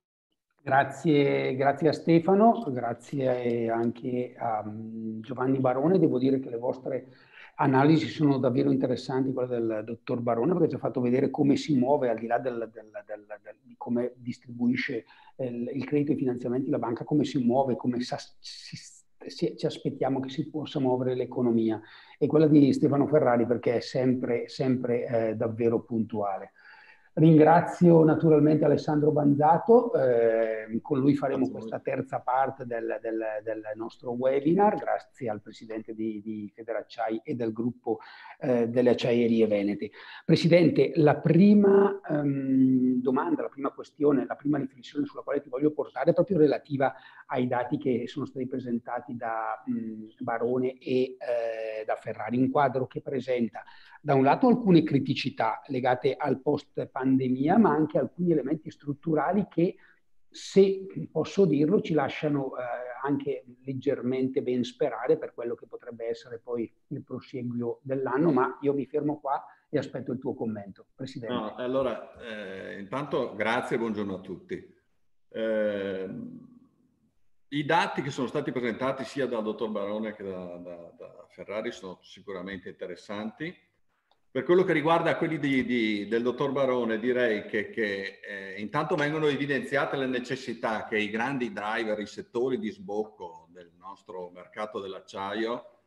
Grazie, grazie a Stefano, grazie anche a Giovanni Barone. Devo dire che le vostre analisi sono davvero interessanti, quelle del dottor Barone, perché ci ha fatto vedere come si muove al di là del, del, del, del, di come distribuisce il, il credito e i finanziamenti la banca, come si muove, come sa, si, si, ci aspettiamo che si possa muovere l'economia, e quella di Stefano Ferrari perché è sempre, sempre eh, davvero puntuale. Ringrazio naturalmente Alessandro Banzato, eh, con lui faremo questa terza parte del, del, del nostro webinar, grazie al presidente di, di Federacciai e del gruppo eh, delle acciaierie venete. Presidente, la prima ehm, domanda, la prima questione, la prima riflessione sulla quale ti voglio portare è proprio relativa ai dati che sono stati presentati da mh, Barone e eh, da Ferrari, un quadro che presenta da un lato alcune criticità legate al post pandemia, ma anche alcuni elementi strutturali che, se posso dirlo, ci lasciano eh, anche leggermente ben sperare per quello che potrebbe essere poi il prosieguo dell'anno, ma io mi fermo qua e aspetto il tuo commento. Presidente. No, allora, eh, intanto grazie e buongiorno a tutti. Eh, I dati che sono stati presentati sia dal dottor Barone che da, da, da Ferrari sono sicuramente interessanti. Per quello che riguarda quelli di, di, del dottor Barone, direi che, che eh, intanto vengono evidenziate le necessità che i grandi driver, i settori di sbocco del nostro mercato dell'acciaio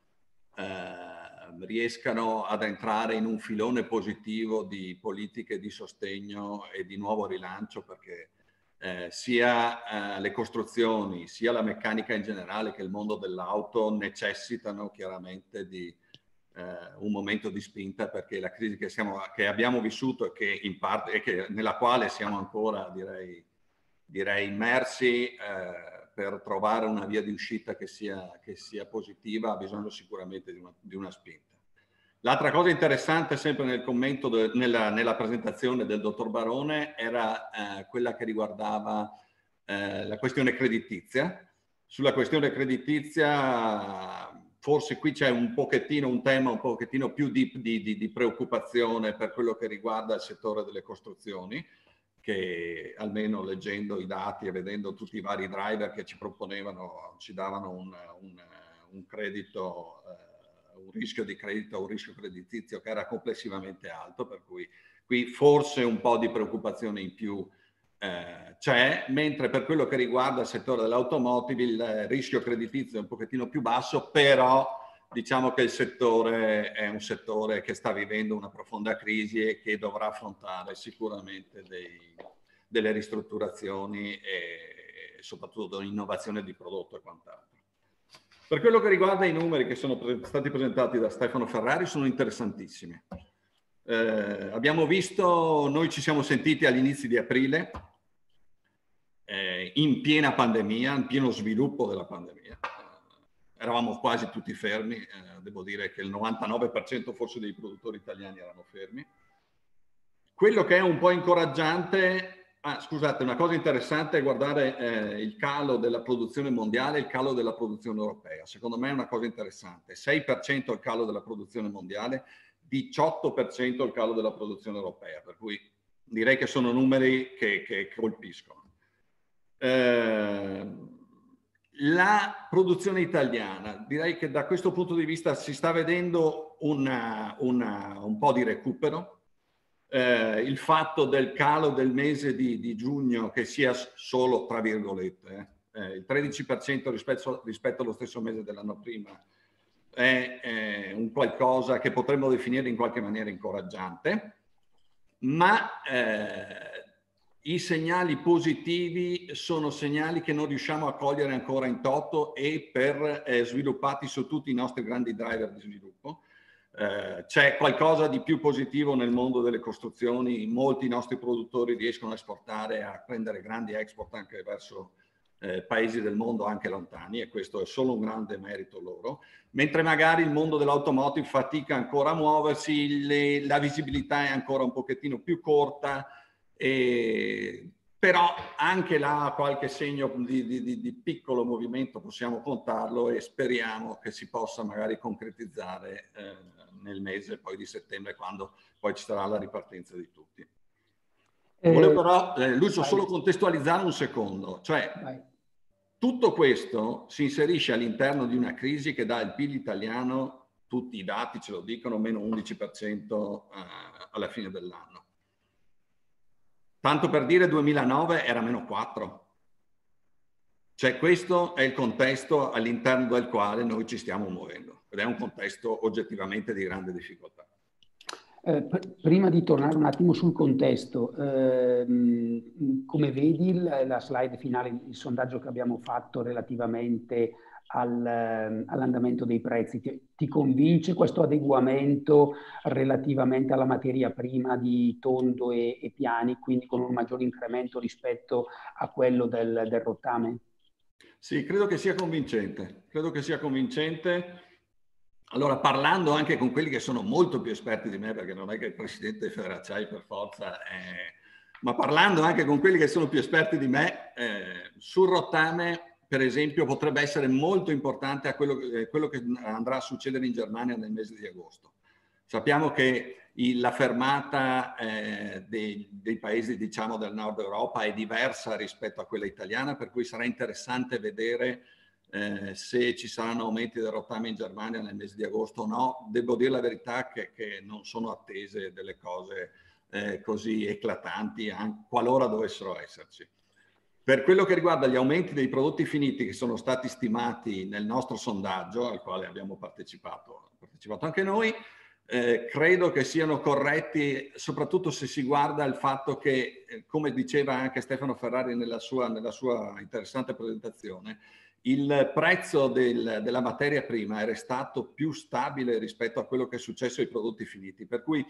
eh, riescano ad entrare in un filone positivo di politiche di sostegno e di nuovo rilancio, perché eh, sia eh, le costruzioni, sia la meccanica in generale che il mondo dell'auto necessitano chiaramente di Uh, un momento di spinta, perché la crisi che, siamo, che abbiamo vissuto e che in parte e che, nella quale siamo ancora direi, direi immersi uh, per trovare una via di uscita che sia, che sia positiva, ha bisogno sicuramente di una, di una spinta. L'altra cosa interessante sempre nel commento de, nella, nella presentazione del dottor Barone era uh, quella che riguardava uh, la questione creditizia. Sulla questione creditizia forse qui c'è un pochettino un tema un pochettino più di, di, di, di preoccupazione per quello che riguarda il settore delle costruzioni, che almeno leggendo i dati e vedendo tutti i vari driver che ci proponevano, ci davano un, un, un credito, eh, un rischio di credito, un rischio creditizio che era complessivamente alto, per cui qui forse un po' di preoccupazione in più Eh, c'è, mentre per quello che riguarda il settore dell'automotive il rischio creditizio è un pochettino più basso, però diciamo che il settore è un settore che sta vivendo una profonda crisi e che dovrà affrontare sicuramente dei, delle ristrutturazioni e, e soprattutto l'innovazione di prodotto e quant'altro. Per quello che riguarda i numeri che sono pre- stati presentati da Stefano Ferrari, sono interessantissimi. Eh, abbiamo visto, noi ci siamo sentiti agli inizi di aprile, eh, in piena pandemia, in pieno sviluppo della pandemia. Eh, eravamo quasi tutti fermi, eh, devo dire che il novantanove per cento forse dei produttori italiani erano fermi. Quello che è un po' incoraggiante, ah, scusate, una cosa interessante è guardare eh, il calo della produzione mondiale e il calo della produzione europea. Secondo me è una cosa interessante. sei per cento il calo della produzione mondiale, diciotto per cento il calo della produzione europea, per cui direi che sono numeri che, che colpiscono. Eh, la produzione italiana, direi che da questo punto di vista si sta vedendo una, una, un po' di recupero. Eh, il fatto del calo del mese di, di giugno, che sia solo tra virgolette, eh, il tredici per cento rispetto, rispetto allo stesso mese dell'anno prima, è eh, un qualcosa che potremmo definire in qualche maniera incoraggiante, ma eh, i segnali positivi sono segnali che non riusciamo a cogliere ancora in toto e per eh, sviluppati su tutti i nostri grandi driver di sviluppo. Eh, c'è qualcosa di più positivo nel mondo delle costruzioni, molti nostri produttori riescono a esportare, a prendere grandi export anche verso eh, paesi del mondo anche lontani, e questo è solo un grande merito loro, mentre magari il mondo dell'automotive fatica ancora a muoversi, le, la visibilità è ancora un pochettino più corta, e, però anche là qualche segno di, di, di piccolo movimento possiamo contarlo, e speriamo che si possa magari concretizzare eh, nel mese poi di settembre, quando poi ci sarà la ripartenza di tutti. Eh, Volevo però, eh, Lucio, vai. solo contestualizzare un secondo, cioè vai. Tutto questo si inserisce all'interno di una crisi che dà il P I L italiano, tutti i dati ce lo dicono, meno undici per cento eh, alla fine dell'anno. Tanto per dire, duemilanove era meno quattro. Cioè questo è il contesto all'interno del quale noi ci stiamo muovendo, ed è un contesto oggettivamente di grande difficoltà. Eh, pr prima di tornare un attimo sul contesto, ehm, come vedi la, la slide finale, il sondaggio che abbiamo fatto relativamente al, all'andamento dei prezzi, ti, ti convince questo adeguamento relativamente alla materia prima di tondo e, e piani, quindi con un maggiore incremento rispetto a quello del, del rottame? Sì, credo che sia convincente, credo che sia convincente. Allora, parlando anche con quelli che sono molto più esperti di me, perché non è che il presidente di Federacciai per forza, eh, ma parlando anche con quelli che sono più esperti di me, eh, sul rottame, per esempio, potrebbe essere molto importante a quello, eh, quello che andrà a succedere in Germania nel mese di agosto. Sappiamo che il, la fermata eh, dei, dei paesi, diciamo, del nord Europa è diversa rispetto a quella italiana, per cui sarà interessante vedere Eh, se ci saranno aumenti del rottame in Germania nel mese di agosto o no. Devo dire la verità che, che non sono attese delle cose eh, così eclatanti, anche qualora dovessero esserci. Per quello che riguarda gli aumenti dei prodotti finiti che sono stati stimati nel nostro sondaggio, al quale abbiamo partecipato, partecipato anche noi, eh, credo che siano corretti, soprattutto se si guarda il fatto che, eh, come diceva anche Stefano Ferrari nella sua, nella sua interessante presentazione, il prezzo del, della materia prima era stato più stabile rispetto a quello che è successo ai prodotti finiti. Per cui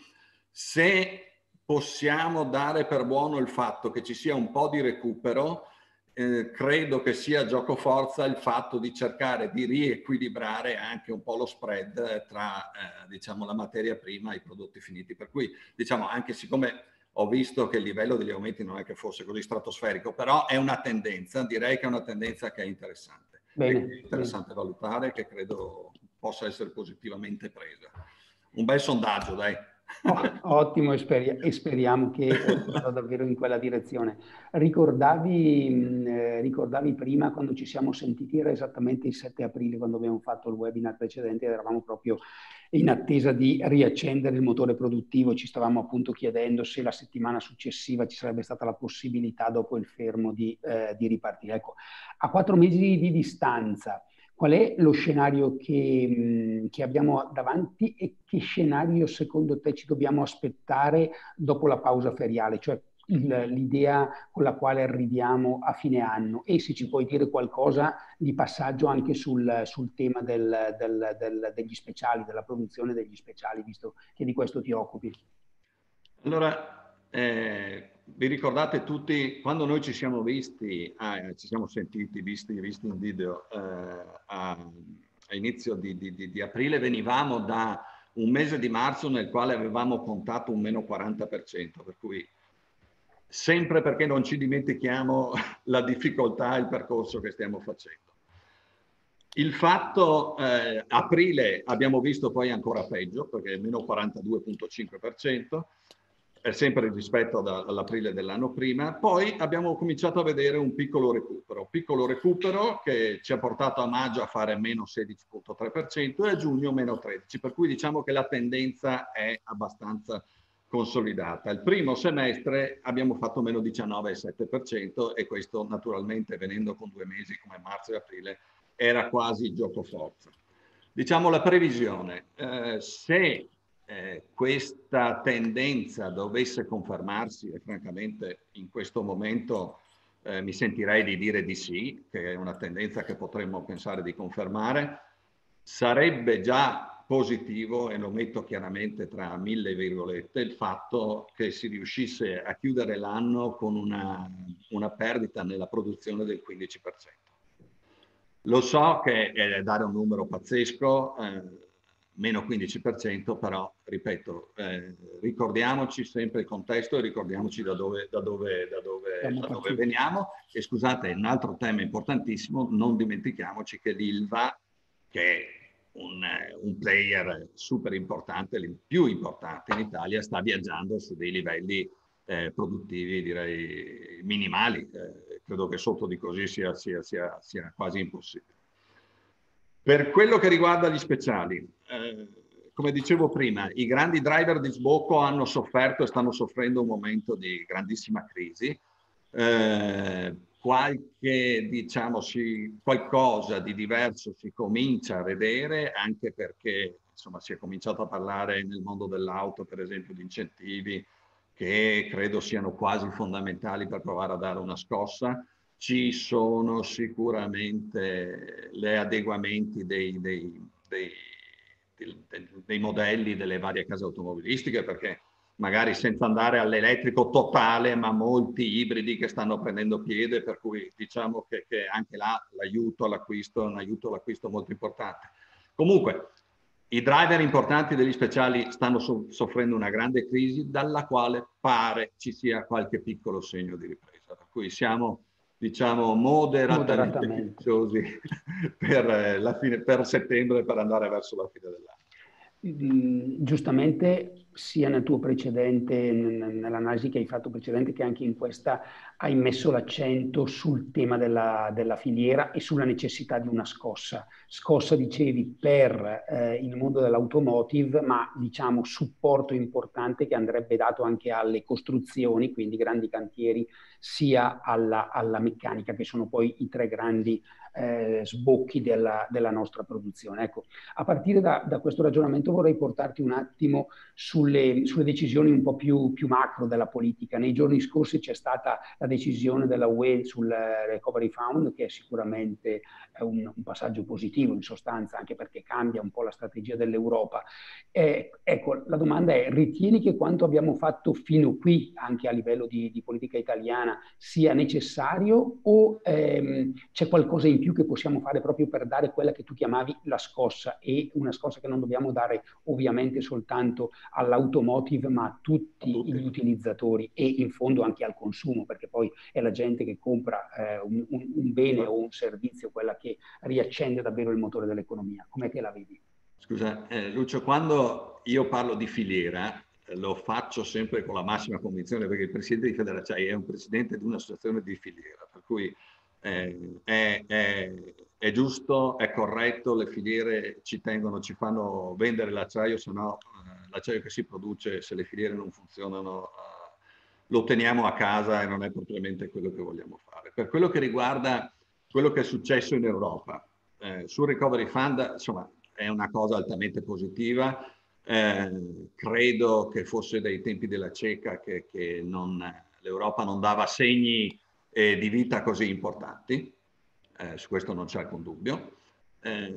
se possiamo dare per buono il fatto che ci sia un po' di recupero, eh, credo che sia giocoforza il fatto di cercare di riequilibrare anche un po' lo spread tra eh, diciamo, la materia prima e i prodotti finiti. Per cui, diciamo, anche siccome ho visto che il livello degli aumenti non è che fosse così stratosferico, però è una tendenza, direi che è una tendenza che è interessante. Bene, è interessante bene. valutare, che credo possa essere positivamente presa. Un bel sondaggio, dai. Oh, ottimo, e, speri e speriamo che vada davvero in quella direzione. Ricordavi, eh, ricordavi prima, quando ci siamo sentiti, era esattamente il sette aprile, quando abbiamo fatto il webinar precedente, eravamo proprio in attesa di riaccendere il motore produttivo. Ci stavamo appunto chiedendo se la settimana successiva ci sarebbe stata la possibilità, dopo il fermo, di, eh, di ripartire. Ecco, a quattro mesi di distanza, qual è lo scenario che, che abbiamo davanti, e che scenario secondo te ci dobbiamo aspettare dopo la pausa feriale, cioè l'idea con la quale arriviamo a fine anno? E se ci puoi dire qualcosa di passaggio anche sul, sul tema del, del, del, degli speciali, della produzione degli speciali, visto che di questo ti occupi. Allora, eh, vi ricordate tutti, quando noi ci siamo visti, ah, ci siamo sentiti, visti, visti in video, eh, a, a inizio di, di, di, di aprile, venivamo da un mese di marzo nel quale avevamo contato un meno quaranta per cento, per cui sempre, perché non ci dimentichiamo la difficoltà e il percorso che stiamo facendo. Il fatto, eh, aprile abbiamo visto poi ancora peggio, perché è meno quarantadue virgola cinque per cento, è sempre rispetto all'aprile dell'anno prima. Poi abbiamo cominciato a vedere un piccolo recupero, piccolo recupero che ci ha portato a maggio a fare meno sedici virgola tre per cento e a giugno meno tredici per cento, per cui diciamo che la tendenza è abbastanza consolidata. Il primo semestre abbiamo fatto meno diciannove virgola sette per cento, e questo naturalmente, venendo con due mesi come marzo e aprile, era quasi giocoforza. Diciamo la previsione, eh, se eh, questa tendenza dovesse confermarsi, e francamente in questo momento eh, mi sentirei di dire di sì, che è una tendenza che potremmo pensare di confermare, sarebbe già positivo, e lo metto chiaramente tra mille virgolette, il fatto che si riuscisse a chiudere l'anno con una, una perdita nella produzione del quindici per cento. Lo so che è dare un numero pazzesco, eh, meno quindici per cento, però, ripeto, eh, ricordiamoci sempre il contesto e ricordiamoci da dove, da dove, da dove, da dove veniamo. E scusate, un altro tema importantissimo, non dimentichiamoci che l'Ilva, che è un, un player super importante, il più importante in Italia, sta viaggiando su dei livelli eh, produttivi, direi, minimali. Eh, credo che sotto di così sia, sia, sia, sia quasi impossibile. Per quello che riguarda gli speciali, eh, come dicevo prima, i grandi driver di sbocco hanno sofferto e stanno soffrendo un momento di grandissima crisi. Eh, qualche, diciamo, si, qualcosa di diverso si comincia a vedere, anche perché insomma, si è cominciato a parlare nel mondo dell'auto, per esempio, di incentivi che credo siano quasi fondamentali per provare a dare una scossa. Ci sono sicuramente gli adeguamenti dei, dei, dei, dei, dei modelli delle varie case automobilistiche, perché magari senza andare all'elettrico totale, ma molti ibridi che stanno prendendo piede, per cui diciamo che, che anche là l'aiuto all'acquisto è un aiuto all'acquisto molto importante. Comunque, i driver importanti degli speciali stanno so- soffrendo una grande crisi, dalla quale pare ci sia qualche piccolo segno di ripresa, per cui siamo, diciamo, moderatamente fiduciosi per, la fine, per settembre, per andare verso la fine dell'anno. Giustamente, sia nel tuo precedente, nell'analisi che hai fatto precedente, che anche in questa, hai messo l'accento sul tema della, della filiera e sulla necessità di una scossa. Scossa, dicevi, per eh, il mondo dell'automotive, ma diciamo supporto importante che andrebbe dato anche alle costruzioni, quindi grandi cantieri, sia alla, alla meccanica, che sono poi i tre grandi eh, sbocchi della, della nostra produzione. Ecco, a partire da, da questo ragionamento vorrei portarti un attimo sulle, sulle decisioni un po' più, più macro della politica. Nei giorni scorsi c'è stata la decisione della U E sul Recovery Fund, che è sicuramente un, un passaggio positivo in sostanza, anche perché cambia un po' la strategia dell'Europa. Eh, ecco, la domanda è: ritieni che quanto abbiamo fatto fino qui, anche a livello di, di politica italiana, sia necessario, o ehm, c'è qualcosa in più che possiamo fare proprio per dare quella che tu chiamavi la scossa, e una scossa che non dobbiamo dare ovviamente soltanto all'automotive, ma a tutti, tutti gli utilizzatori e in fondo anche al consumo, perché poi è la gente che compra eh, un, un, un bene o un servizio quella che riaccende davvero il motore dell'economia. Com'è che la vedi? Scusa, eh, Lucio, quando io parlo di filiera, eh, lo faccio sempre con la massima convinzione, perché il presidente di Federacciai è un presidente di un'associazione di filiera, per cui eh, è, è, è giusto, è corretto, le filiere ci tengono, ci fanno vendere l'acciaio, se no eh, l'acciaio che si produce, se le filiere non funzionano, eh, lo teniamo a casa e non è propriamente quello che vogliamo fare. Per quello che riguarda quello che è successo in Europa, eh, sul Recovery Fund, insomma, è una cosa altamente positiva. Eh, credo che fosse dai tempi della cieca che, che l'Europa non dava segni eh, di vita così importanti, eh, su questo non c'è alcun dubbio. Eh,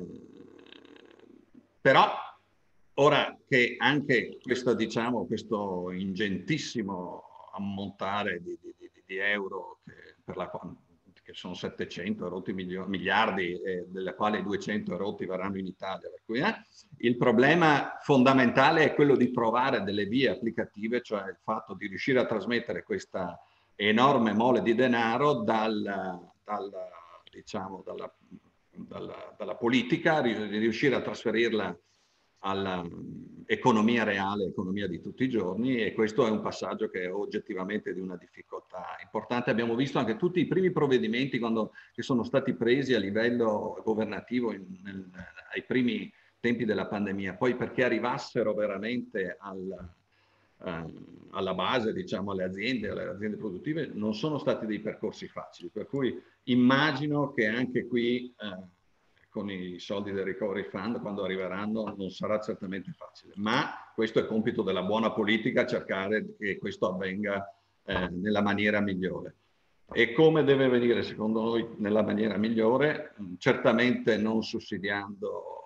però ora che anche questo, diciamo, questo ingentissimo ammontare di, di, di euro che, per la, che sono settecento rotti miliardi, eh, delle quali duecento rotti verranno in Italia. Per cui, eh, il problema fondamentale è quello di trovare delle vie applicative, cioè il fatto di riuscire a trasmettere questa enorme mole di denaro dal, dal, diciamo, dalla, dalla, dalla politica, riuscire a trasferirla all'economia reale, economia di tutti i giorni, e questo è un passaggio che è oggettivamente di una difficoltà importante. Abbiamo visto anche tutti i primi provvedimenti quando, che sono stati presi a livello governativo in, nel, ai primi tempi della pandemia, poi perché arrivassero veramente al, eh, alla base, diciamo, alle aziende, alle aziende produttive, non sono stati dei percorsi facili, per cui immagino che anche qui eh, con i soldi del Recovery Fund, quando arriveranno, non sarà certamente facile. Ma questo è compito della buona politica, cercare che questo avvenga eh, nella maniera migliore. E come deve avvenire, secondo noi, nella maniera migliore? Certamente non sussidiando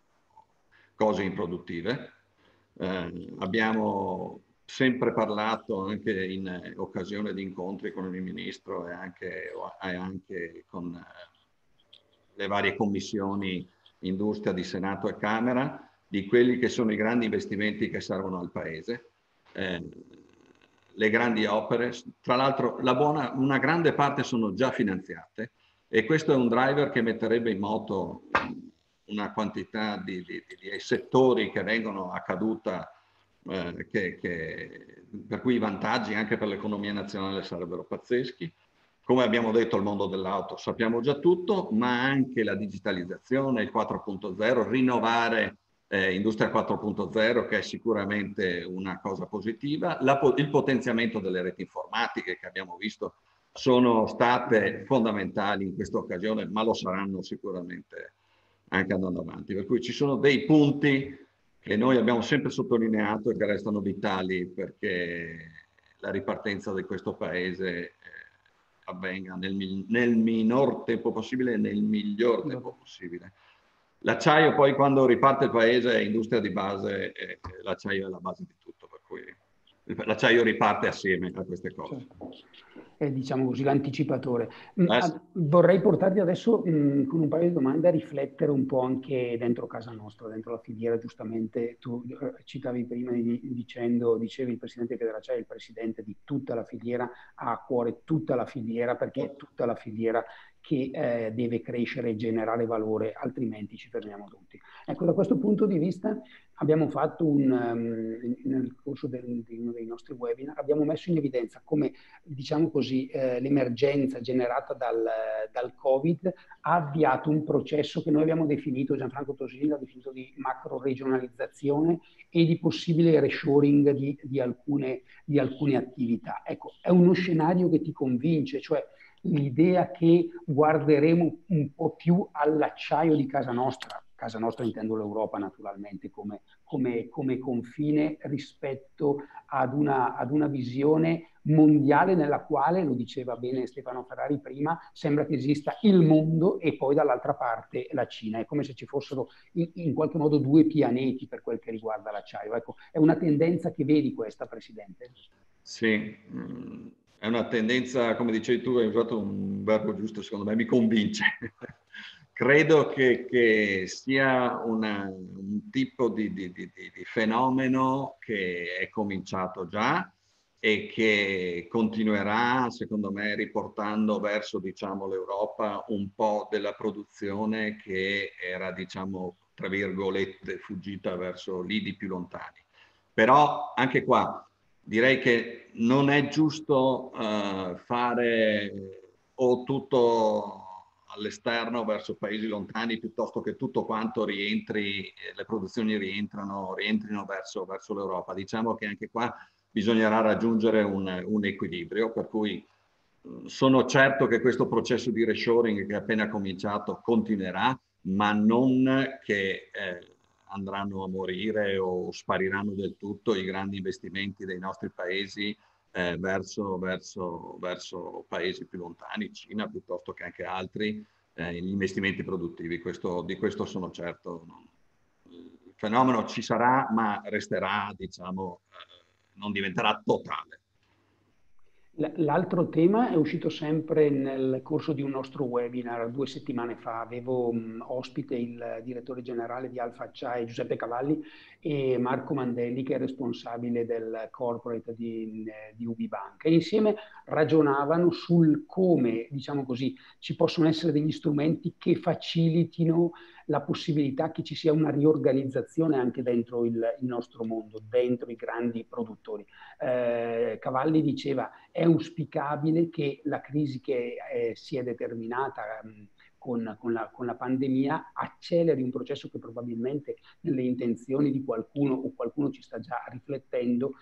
cose improduttive. Eh, abbiamo sempre parlato, anche in occasione di incontri con il Ministro e anche, e anche con eh, le varie commissioni industria di Senato e Camera, di quelli che sono i grandi investimenti che servono al Paese. Eh, le grandi opere, tra l'altro la buona, una grande parte sono già finanziate e questo è un driver che metterebbe in moto una quantità di, di, di settori che vengono a caduta, eh, che, che, per cui i vantaggi anche per l'economia nazionale sarebbero pazzeschi. Come abbiamo detto, il mondo dell'auto sappiamo già tutto, ma anche la digitalizzazione, il quattro punto zero, rinnovare eh, Industria quattro punto zero, che è sicuramente una cosa positiva, la, il potenziamento delle reti informatiche che abbiamo visto sono state fondamentali in questa occasione, ma lo saranno sicuramente anche andando avanti. Per cui ci sono dei punti che noi abbiamo sempre sottolineato e che restano vitali perché la ripartenza di questo Paese eh, avvenga nel, nel minor tempo possibile e nel miglior tempo possibile. L'acciaio poi, quando riparte il Paese, è industria di base e l'acciaio è la base di tutto, per cui l'acciaio riparte assieme a queste cose. È, diciamo così, l'anticipatore. Eh sì. Vorrei portarti adesso mh, con un paio di domande a riflettere un po' anche dentro casa nostra, dentro la filiera. Giustamente tu eh, citavi prima di, dicendo, dicevi il Presidente Federacciaio è il Presidente di tutta la filiera, ha a cuore tutta la filiera, perché è tutta la filiera che eh, deve crescere e generare valore, altrimenti ci fermiamo tutti. Ecco, da questo punto di vista abbiamo fatto un, um, nel corso del, di uno dei nostri webinar, abbiamo messo in evidenza come, diciamo così, eh, l'emergenza generata dal, dal Covid ha avviato un processo che noi abbiamo definito, Gianfranco Tosini l'ha definito di macro-regionalizzazione e di possibile reshoring di, di, alcune, di alcune attività. Ecco, è uno scenario che ti convince, cioè l'idea che guarderemo un po' più all'acciaio di casa nostra, casa nostra intendo l'Europa naturalmente come, come, come confine rispetto ad una, ad una visione mondiale nella quale, lo diceva bene Stefano Ferrari prima, sembra che esista il mondo e poi dall'altra parte la Cina. È come se ci fossero in, in qualche modo due pianeti per quel che riguarda l'acciaio. Ecco, è una tendenza che vedi questa, Presidente? Sì, è una tendenza, come dicevi tu, hai usato un verbo giusto, secondo me, mi convince. Credo che, che sia una, un tipo di, di, di, di fenomeno che è cominciato già e che continuerà, secondo me, riportando verso, diciamo, l'Europa un po' della produzione che era, diciamo, tra virgolette, fuggita verso lidi più lontani. Però anche qua direi che non è giusto uh, fare o tutto all'esterno verso paesi lontani piuttosto che tutto quanto rientri, le produzioni rientrano, rientrino verso, verso l'Europa. Diciamo che anche qua bisognerà raggiungere un, un equilibrio, per cui uh, sono certo che questo processo di reshoring che è appena cominciato continuerà, ma non che eh, andranno a morire o spariranno del tutto i grandi investimenti dei nostri paesi eh, verso, verso, verso paesi più lontani, Cina piuttosto che anche altri, eh, gli investimenti produttivi. Questo, di questo sono certo. Il fenomeno ci sarà, ma resterà, diciamo, eh, non diventerà totale. L'altro tema è uscito sempre nel corso di un nostro webinar due settimane fa. Avevo um, ospite il direttore generale di Alfa Acciai, Giuseppe Cavalli, e Marco Mandelli, che è responsabile del corporate di, di UbiBanca. E insieme ragionavano sul come, diciamo così, ci possono essere degli strumenti che facilitino la possibilità che ci sia una riorganizzazione anche dentro il, il nostro mondo, dentro i grandi produttori. Eh, Cavalli diceva è auspicabile che la crisi che eh, si è determinata mh, con, con, la, con la pandemia acceleri un processo che probabilmente nelle intenzioni di qualcuno o qualcuno ci sta già riflettendo,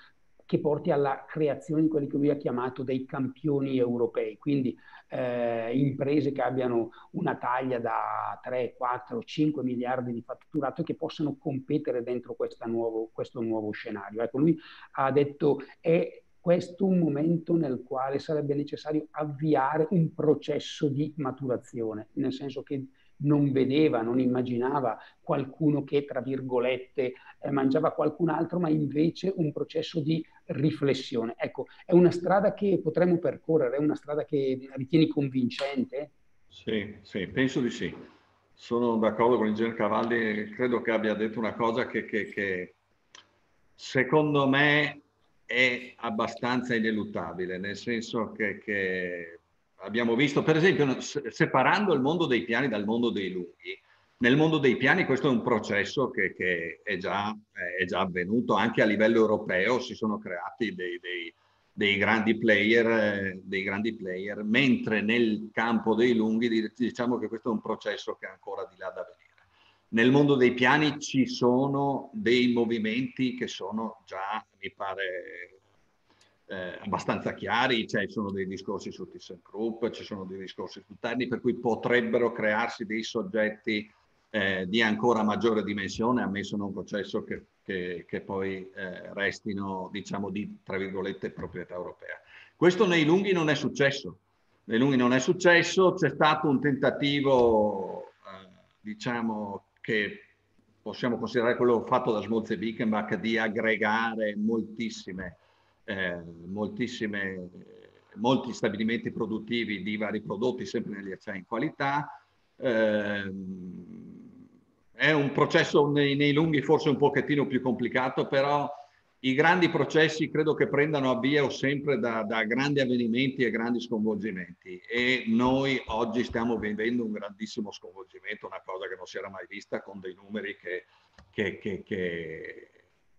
che porti alla creazione di quelli che lui ha chiamato dei campioni europei, quindi eh, imprese che abbiano una taglia da tre, quattro, cinque miliardi di fatturato e che possano competere dentro questa nuovo, questo nuovo scenario. Ecco, lui ha detto è questo un momento nel quale sarebbe necessario avviare un processo di maturazione, nel senso che non vedeva, non immaginava qualcuno che, tra virgolette, eh, mangiava qualcun altro, ma invece un processo di riflessione. Ecco, è una strada che potremmo percorrere, è una strada che ritieni convincente? Sì, sì, penso di sì. Sono d'accordo con l'ingegnere Cavalli, credo che abbia detto una cosa che, che, che secondo me è abbastanza ineluttabile, nel senso che, che abbiamo visto, per esempio, separando il mondo dei piani dal mondo dei lunghi, nel mondo dei piani questo è un processo che, che è, già, è già avvenuto, anche a livello europeo si sono creati dei, dei, dei, grandi player, dei grandi player, mentre nel campo dei lunghi diciamo che questo è un processo che è ancora di là da venire. Nel mondo dei piani ci sono dei movimenti che sono già, mi pare, eh, abbastanza chiari, cioè ci sono dei discorsi su ThyssenKrupp, ci sono dei discorsi su Terni, per cui potrebbero crearsi dei soggetti eh, di ancora maggiore dimensione, ammesso non processo che, che, che poi eh, restino, diciamo, di, tra virgolette, proprietà europea. Questo nei lunghi non è successo. Nei lunghi non è successo, c'è stato un tentativo, eh, diciamo, che possiamo considerare quello fatto da Smolze-Bickenbach di aggregare moltissime, eh, moltissime, molti stabilimenti produttivi di vari prodotti, sempre negli acciai in qualità. Eh, è un processo nei, nei lunghi forse un pochettino più complicato, però i grandi processi credo che prendano avvio sempre da, da grandi avvenimenti e grandi sconvolgimenti, e noi oggi stiamo vivendo un grandissimo sconvolgimento, una cosa che non si era mai vista, con dei numeri che, che, che, che,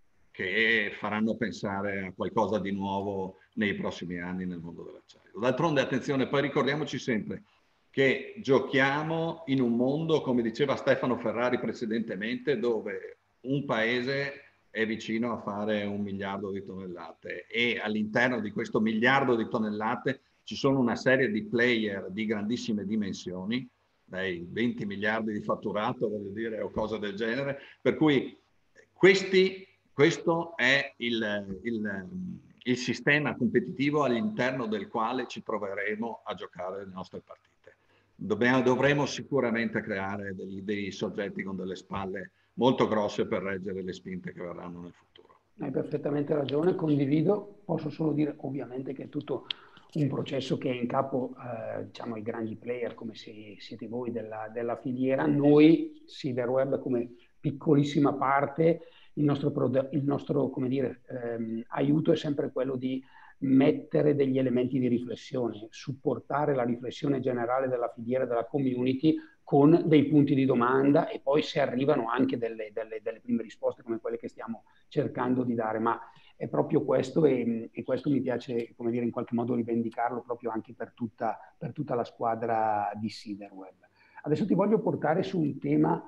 che faranno pensare a qualcosa di nuovo nei prossimi anni nel mondo dell'acciaio. D'altronde, attenzione, poi ricordiamoci sempre che giochiamo in un mondo, come diceva Stefano Ferrari precedentemente, dove un paese è vicino a fare un miliardo di tonnellate, e all'interno di questo miliardo di tonnellate ci sono una serie di player di grandissime dimensioni, dai venti miliardi di fatturato, voglio dire, o cose del genere, per cui questi, questo è il, il, il sistema competitivo all'interno del quale ci troveremo a giocare le nostre partite. Dobbiamo, dovremo sicuramente creare dei, dei soggetti con delle spalle molto grosse per reggere le spinte che verranno nel futuro. Hai perfettamente ragione, condivido. Posso solo dire ovviamente che è tutto un processo che è in capo eh, diciamo, ai grandi player come si, siete voi della, della filiera. Noi, Siderweb, come piccolissima parte, il nostro, il nostro come dire, ehm, aiuto è sempre quello di mettere degli elementi di riflessione, supportare la riflessione generale della filiera, della community, con dei punti di domanda, e poi se arrivano anche delle, delle, delle prime risposte come quelle che stiamo cercando di dare, ma è proprio questo, e, e questo mi piace, come dire, in qualche modo rivendicarlo proprio anche per tutta, per tutta la squadra di Siderweb. Adesso ti voglio portare su un tema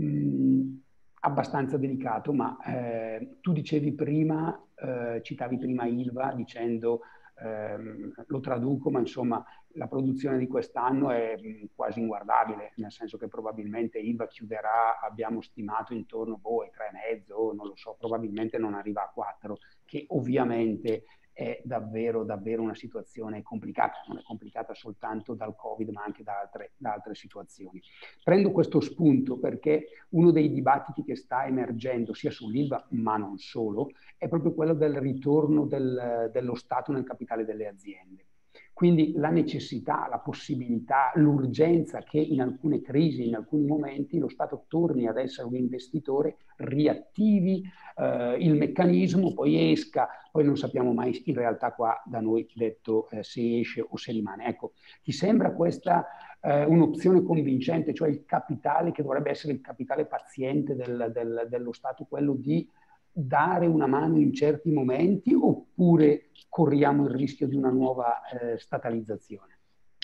mh, abbastanza delicato, ma eh, tu dicevi prima, eh, citavi prima Ilva dicendo, ehm, lo traduco, ma insomma la produzione di quest'anno è mh, quasi inguardabile, nel senso che probabilmente Ilva chiuderà, abbiamo stimato, intorno boh, ai tre e mezzo, non lo so, probabilmente non arriva a quattro, che ovviamente è davvero, davvero una situazione complicata, non è complicata soltanto dal Covid, ma anche da altre, da altre situazioni. Prendo questo spunto perché uno dei dibattiti che sta emergendo sia sull'Ilva, ma non solo, è proprio quello del ritorno del, dello Stato nel capitale delle aziende. Quindi la necessità, la possibilità, l'urgenza che in alcune crisi, in alcuni momenti, lo Stato torni ad essere un investitore, riattivi eh, il meccanismo, poi esca, poi non sappiamo mai in realtà qua da noi detto eh, se esce o se rimane. Ecco, ti sembra questa eh, un'opzione convincente, cioè il capitale che dovrebbe essere il capitale paziente del, del, dello Stato, quello di dare una mano in certi momenti, oppure corriamo il rischio di una nuova eh, statalizzazione?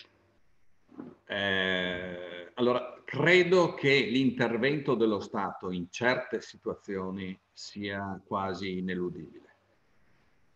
Eh, allora, credo che l'intervento dello Stato in certe situazioni sia quasi ineludibile.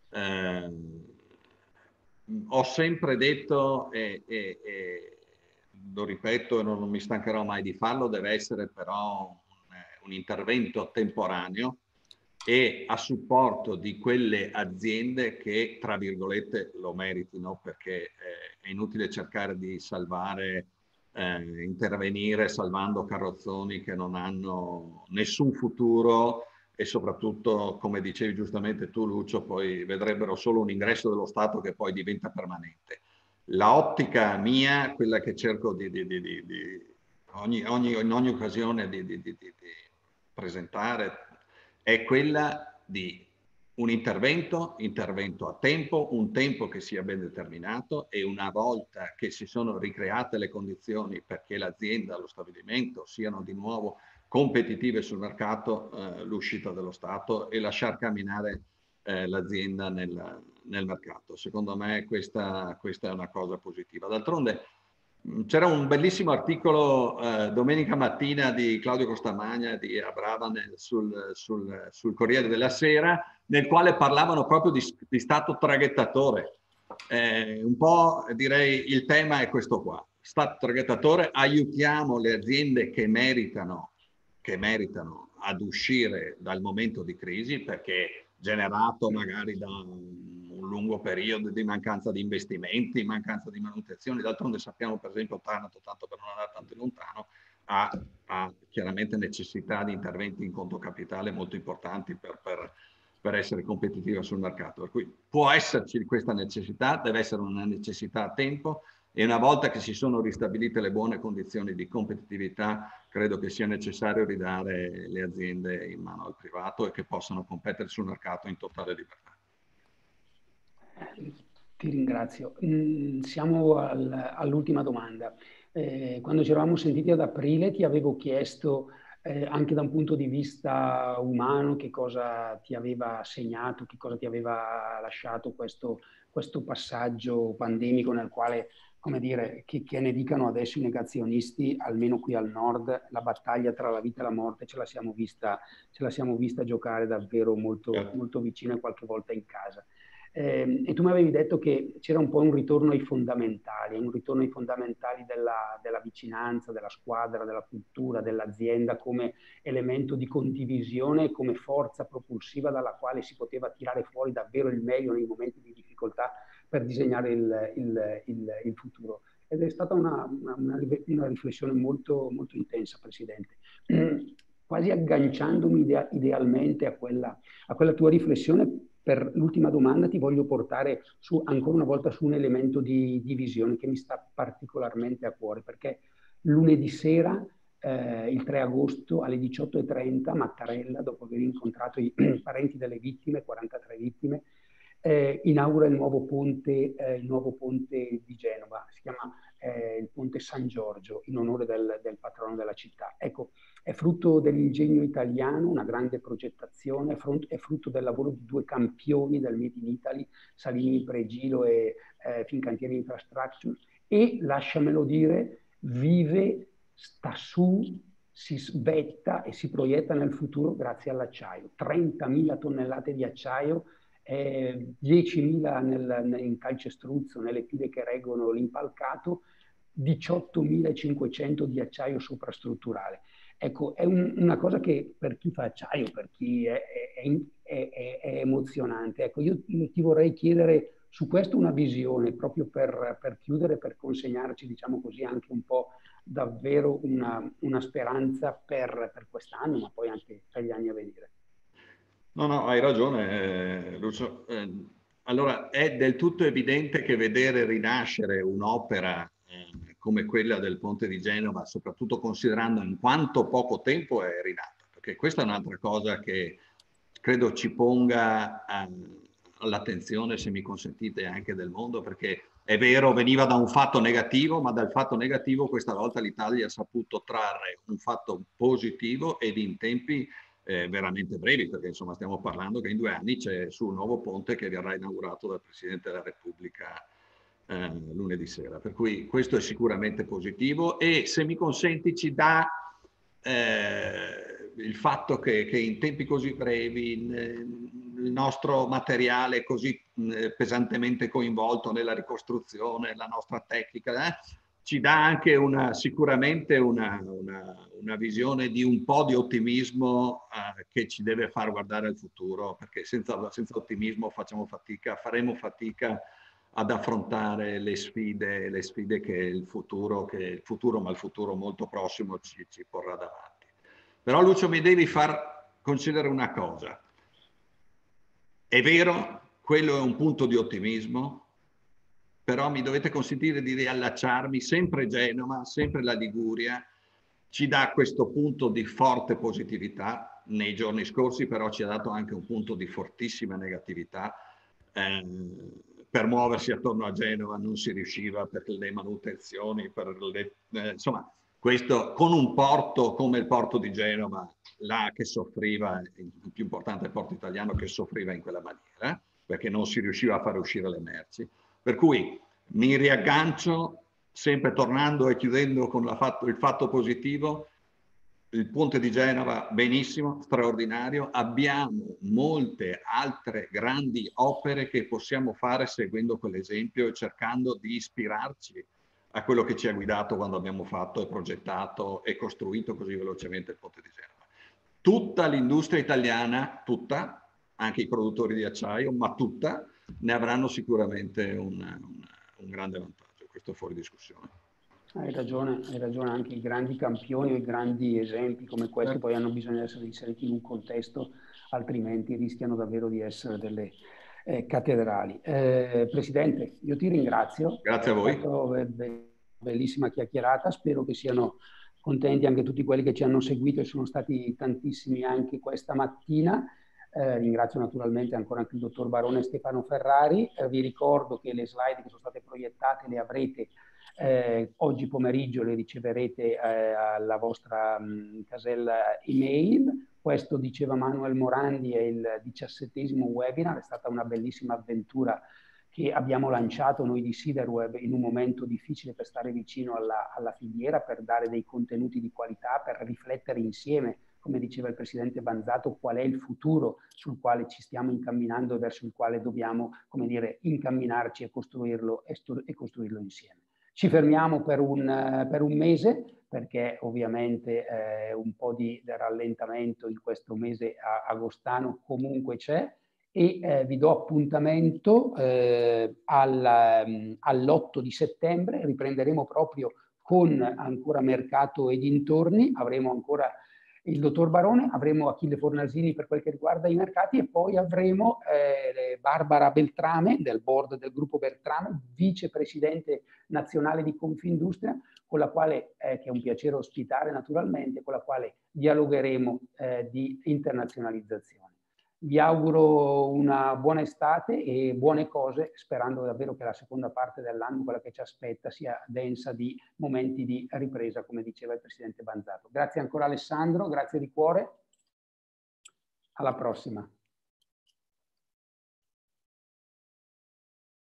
Eh, ho sempre detto, e, e, e lo ripeto e non, non mi stancherò mai di farlo, deve essere però un, un intervento temporaneo e a supporto di quelle aziende che, tra virgolette, lo meritino, perché eh, è inutile cercare di salvare, eh, intervenire salvando carrozzoni che non hanno nessun futuro e soprattutto, come dicevi giustamente tu, Lucio, poi vedrebbero solo un ingresso dello Stato che poi diventa permanente. La ottica mia, quella che cerco di, di, di, di, di ogni, ogni, in ogni occasione di, di, di, di presentare, è quella di un intervento, intervento a tempo, un tempo che sia ben determinato e una volta che si sono ricreate le condizioni perché l'azienda, lo stabilimento siano di nuovo competitive sul mercato, eh, l'uscita dello Stato e lasciar camminare eh, l'azienda nel, nel mercato. Secondo me questa, questa è una cosa positiva. D'altronde c'era un bellissimo articolo eh, domenica mattina di Claudio Costamagna e di Abrava nel, sul, sul, sul Corriere della Sera, nel quale parlavano proprio di, di stato traghettatore. Eh, un po' direi il tema è questo qua. Stato traghettatore, aiutiamo le aziende che meritano, che meritano ad uscire dal momento di crisi, perché generato magari da un lungo periodo di mancanza di investimenti, mancanza di manutenzione. D'altronde sappiamo per esempio Taranto, tanto per non andare tanto lontano, ha, ha chiaramente necessità di interventi in conto capitale molto importanti per, per, per essere competitiva sul mercato. Per cui può esserci questa necessità, deve essere una necessità a tempo e una volta che si sono ristabilite le buone condizioni di competitività, credo che sia necessario ridare le aziende in mano al privato e che possano competere sul mercato in totale libertà. Ti ringrazio. Mm, siamo al, all'ultima domanda. Eh, quando ci eravamo sentiti ad aprile ti avevo chiesto eh, anche da un punto di vista umano che cosa ti aveva segnato, che cosa ti aveva lasciato questo, questo passaggio pandemico nel quale, come dire, che, che ne dicano adesso i negazionisti, almeno qui al nord, la battaglia tra la vita e la morte ce la siamo vista, ce la siamo vista giocare davvero molto, molto vicino e qualche volta in casa. Eh, e tu mi avevi detto che c'era un po' un ritorno ai fondamentali, un ritorno ai fondamentali della, della vicinanza, della squadra, della cultura, dell'azienda come elemento di condivisione, come forza propulsiva dalla quale si poteva tirare fuori davvero il meglio nei momenti di difficoltà per disegnare il, il, il, il futuro. Ed è stata una, una, una riflessione molto, molto intensa, Presidente. Quasi agganciandomi idea, idealmente a quella, a quella tua riflessione, per l'ultima domanda ti voglio portare su, ancora una volta su un elemento di, di visione che mi sta particolarmente a cuore, perché lunedì sera, eh, il tre agosto alle diciotto e trenta, Mattarella, dopo aver incontrato i parenti delle vittime, quarantatré vittime, eh, inaugura il nuovo ponte, eh, il nuovo ponte di Genova. Si chiama eh, il ponte San Giorgio, in onore del, del patrono della città. Ecco, è frutto dell'ingegno italiano, una grande progettazione, è, frutto, è frutto del lavoro di due campioni del Made in Italy, Salini Pregilo e eh, Fincantieri Infrastructure, e, lasciamelo dire, vive, sta su, si svetta e si proietta nel futuro grazie all'acciaio. trentamila tonnellate di acciaio, eh, diecimila nel, nel, in calcestruzzo, nelle pile che reggono l'impalcato, diciottomilacinquecento di acciaio soprastrutturale. Ecco, è un, una cosa che per chi fa acciaio, per chi è, è, è, è, è emozionante. Ecco, io, io ti vorrei chiedere su questo una visione, proprio per, per chiudere, per consegnarci, diciamo così, anche un po' davvero una, una speranza per, per quest'anno, ma poi anche per gli anni a venire. No, no, hai ragione, eh, Lucio. Eh, allora, è del tutto evidente che vedere rinascere un'opera eh, come quella del Ponte di Genova, soprattutto considerando in quanto poco tempo è rinata, perché questa è un'altra cosa che credo ci ponga eh, all'attenzione, se mi consentite, anche del mondo, perché è vero, veniva da un fatto negativo, ma dal fatto negativo questa volta l'Italia ha saputo trarre un fatto positivo ed in tempi Eh, veramente brevi, perché insomma stiamo parlando che in due anni c'è sul nuovo ponte che verrà inaugurato dal Presidente della Repubblica eh, lunedì sera. Per cui questo è sicuramente positivo e, se mi consenti, ci dà eh, il fatto che, che in tempi così brevi il nostro materiale così eh, pesantemente coinvolto nella ricostruzione, la nostra tecnica, eh, ci dà anche una, sicuramente una, una, una visione di un po' di ottimismo eh, che ci deve far guardare al futuro, perché senza, senza ottimismo facciamo fatica, faremo fatica ad affrontare le sfide, le sfide che il futuro, che il futuro, ma il futuro molto prossimo ci, ci porrà davanti. Però Lucio, mi devi far considerare una cosa. È vero, quello è un punto di ottimismo, però mi dovete consentire di riallacciarmi, sempre Genova, sempre la Liguria, ci dà questo punto di forte positività. Nei giorni scorsi però ci ha dato anche un punto di fortissima negatività. Eh, per muoversi attorno a Genova non si riusciva per le manutenzioni, per le, eh, insomma, questo con un porto come il porto di Genova, là che soffriva, il più importante porto italiano che soffriva in quella maniera, perché non si riusciva a far uscire le merci. Per cui mi riaggancio, sempre tornando e chiudendo con la fatto, il fatto positivo, il ponte di Genova benissimo, straordinario, abbiamo molte altre grandi opere che possiamo fare seguendo quell'esempio e cercando di ispirarci a quello che ci ha guidato quando abbiamo fatto e progettato e costruito così velocemente il ponte di Genova. Tutta l'industria italiana, tutta, anche i produttori di acciaio, ma tutta, ne avranno sicuramente un, un, un grande vantaggio, questo è fuori discussione. Hai ragione, hai ragione, anche i grandi campioni o i grandi esempi come questi poi hanno bisogno di essere inseriti in un contesto, altrimenti rischiano davvero di essere delle eh, cattedrali. Eh, Presidente, io ti ringrazio. Grazie a voi. È stata una bellissima chiacchierata, spero che siano contenti anche tutti quelli che ci hanno seguito e sono stati tantissimi anche questa mattina. Eh, ringrazio naturalmente ancora anche il dottor Barone e Stefano Ferrari. Eh, vi ricordo che le slide che sono state proiettate le avrete Eh, oggi pomeriggio, le riceverete eh, alla vostra mh, casella email. Questo, diceva Manuel Morandi, è il diciassettesimo webinar, è stata una bellissima avventura che abbiamo lanciato noi di Siderweb in un momento difficile per stare vicino alla, alla filiera, per dare dei contenuti di qualità, per riflettere insieme, come diceva il Presidente Banzato, qual è il futuro sul quale ci stiamo incamminando e verso il quale dobbiamo, come dire, incamminarci e costruirlo, e, e costruirlo insieme. Ci fermiamo per un, per un mese, perché ovviamente eh, un po' di rallentamento in questo mese agostano comunque c'è, e eh, vi do appuntamento eh, al, all'otto di settembre, riprenderemo proprio con ancora mercato e dintorni, avremo ancora il dottor Barone, avremo Achille Fornasini per quel che riguarda i mercati e poi avremo eh, Barbara Beltrame del board del gruppo Beltrame, vicepresidente nazionale di Confindustria, con la quale, eh, che è un piacere ospitare naturalmente, con la quale dialogheremo eh, di internazionalizzazione. Vi auguro una buona estate e buone cose, sperando davvero che la seconda parte dell'anno, quella che ci aspetta, sia densa di momenti di ripresa, come diceva il Presidente Banzato. Grazie ancora Alessandro, grazie di cuore. Alla prossima.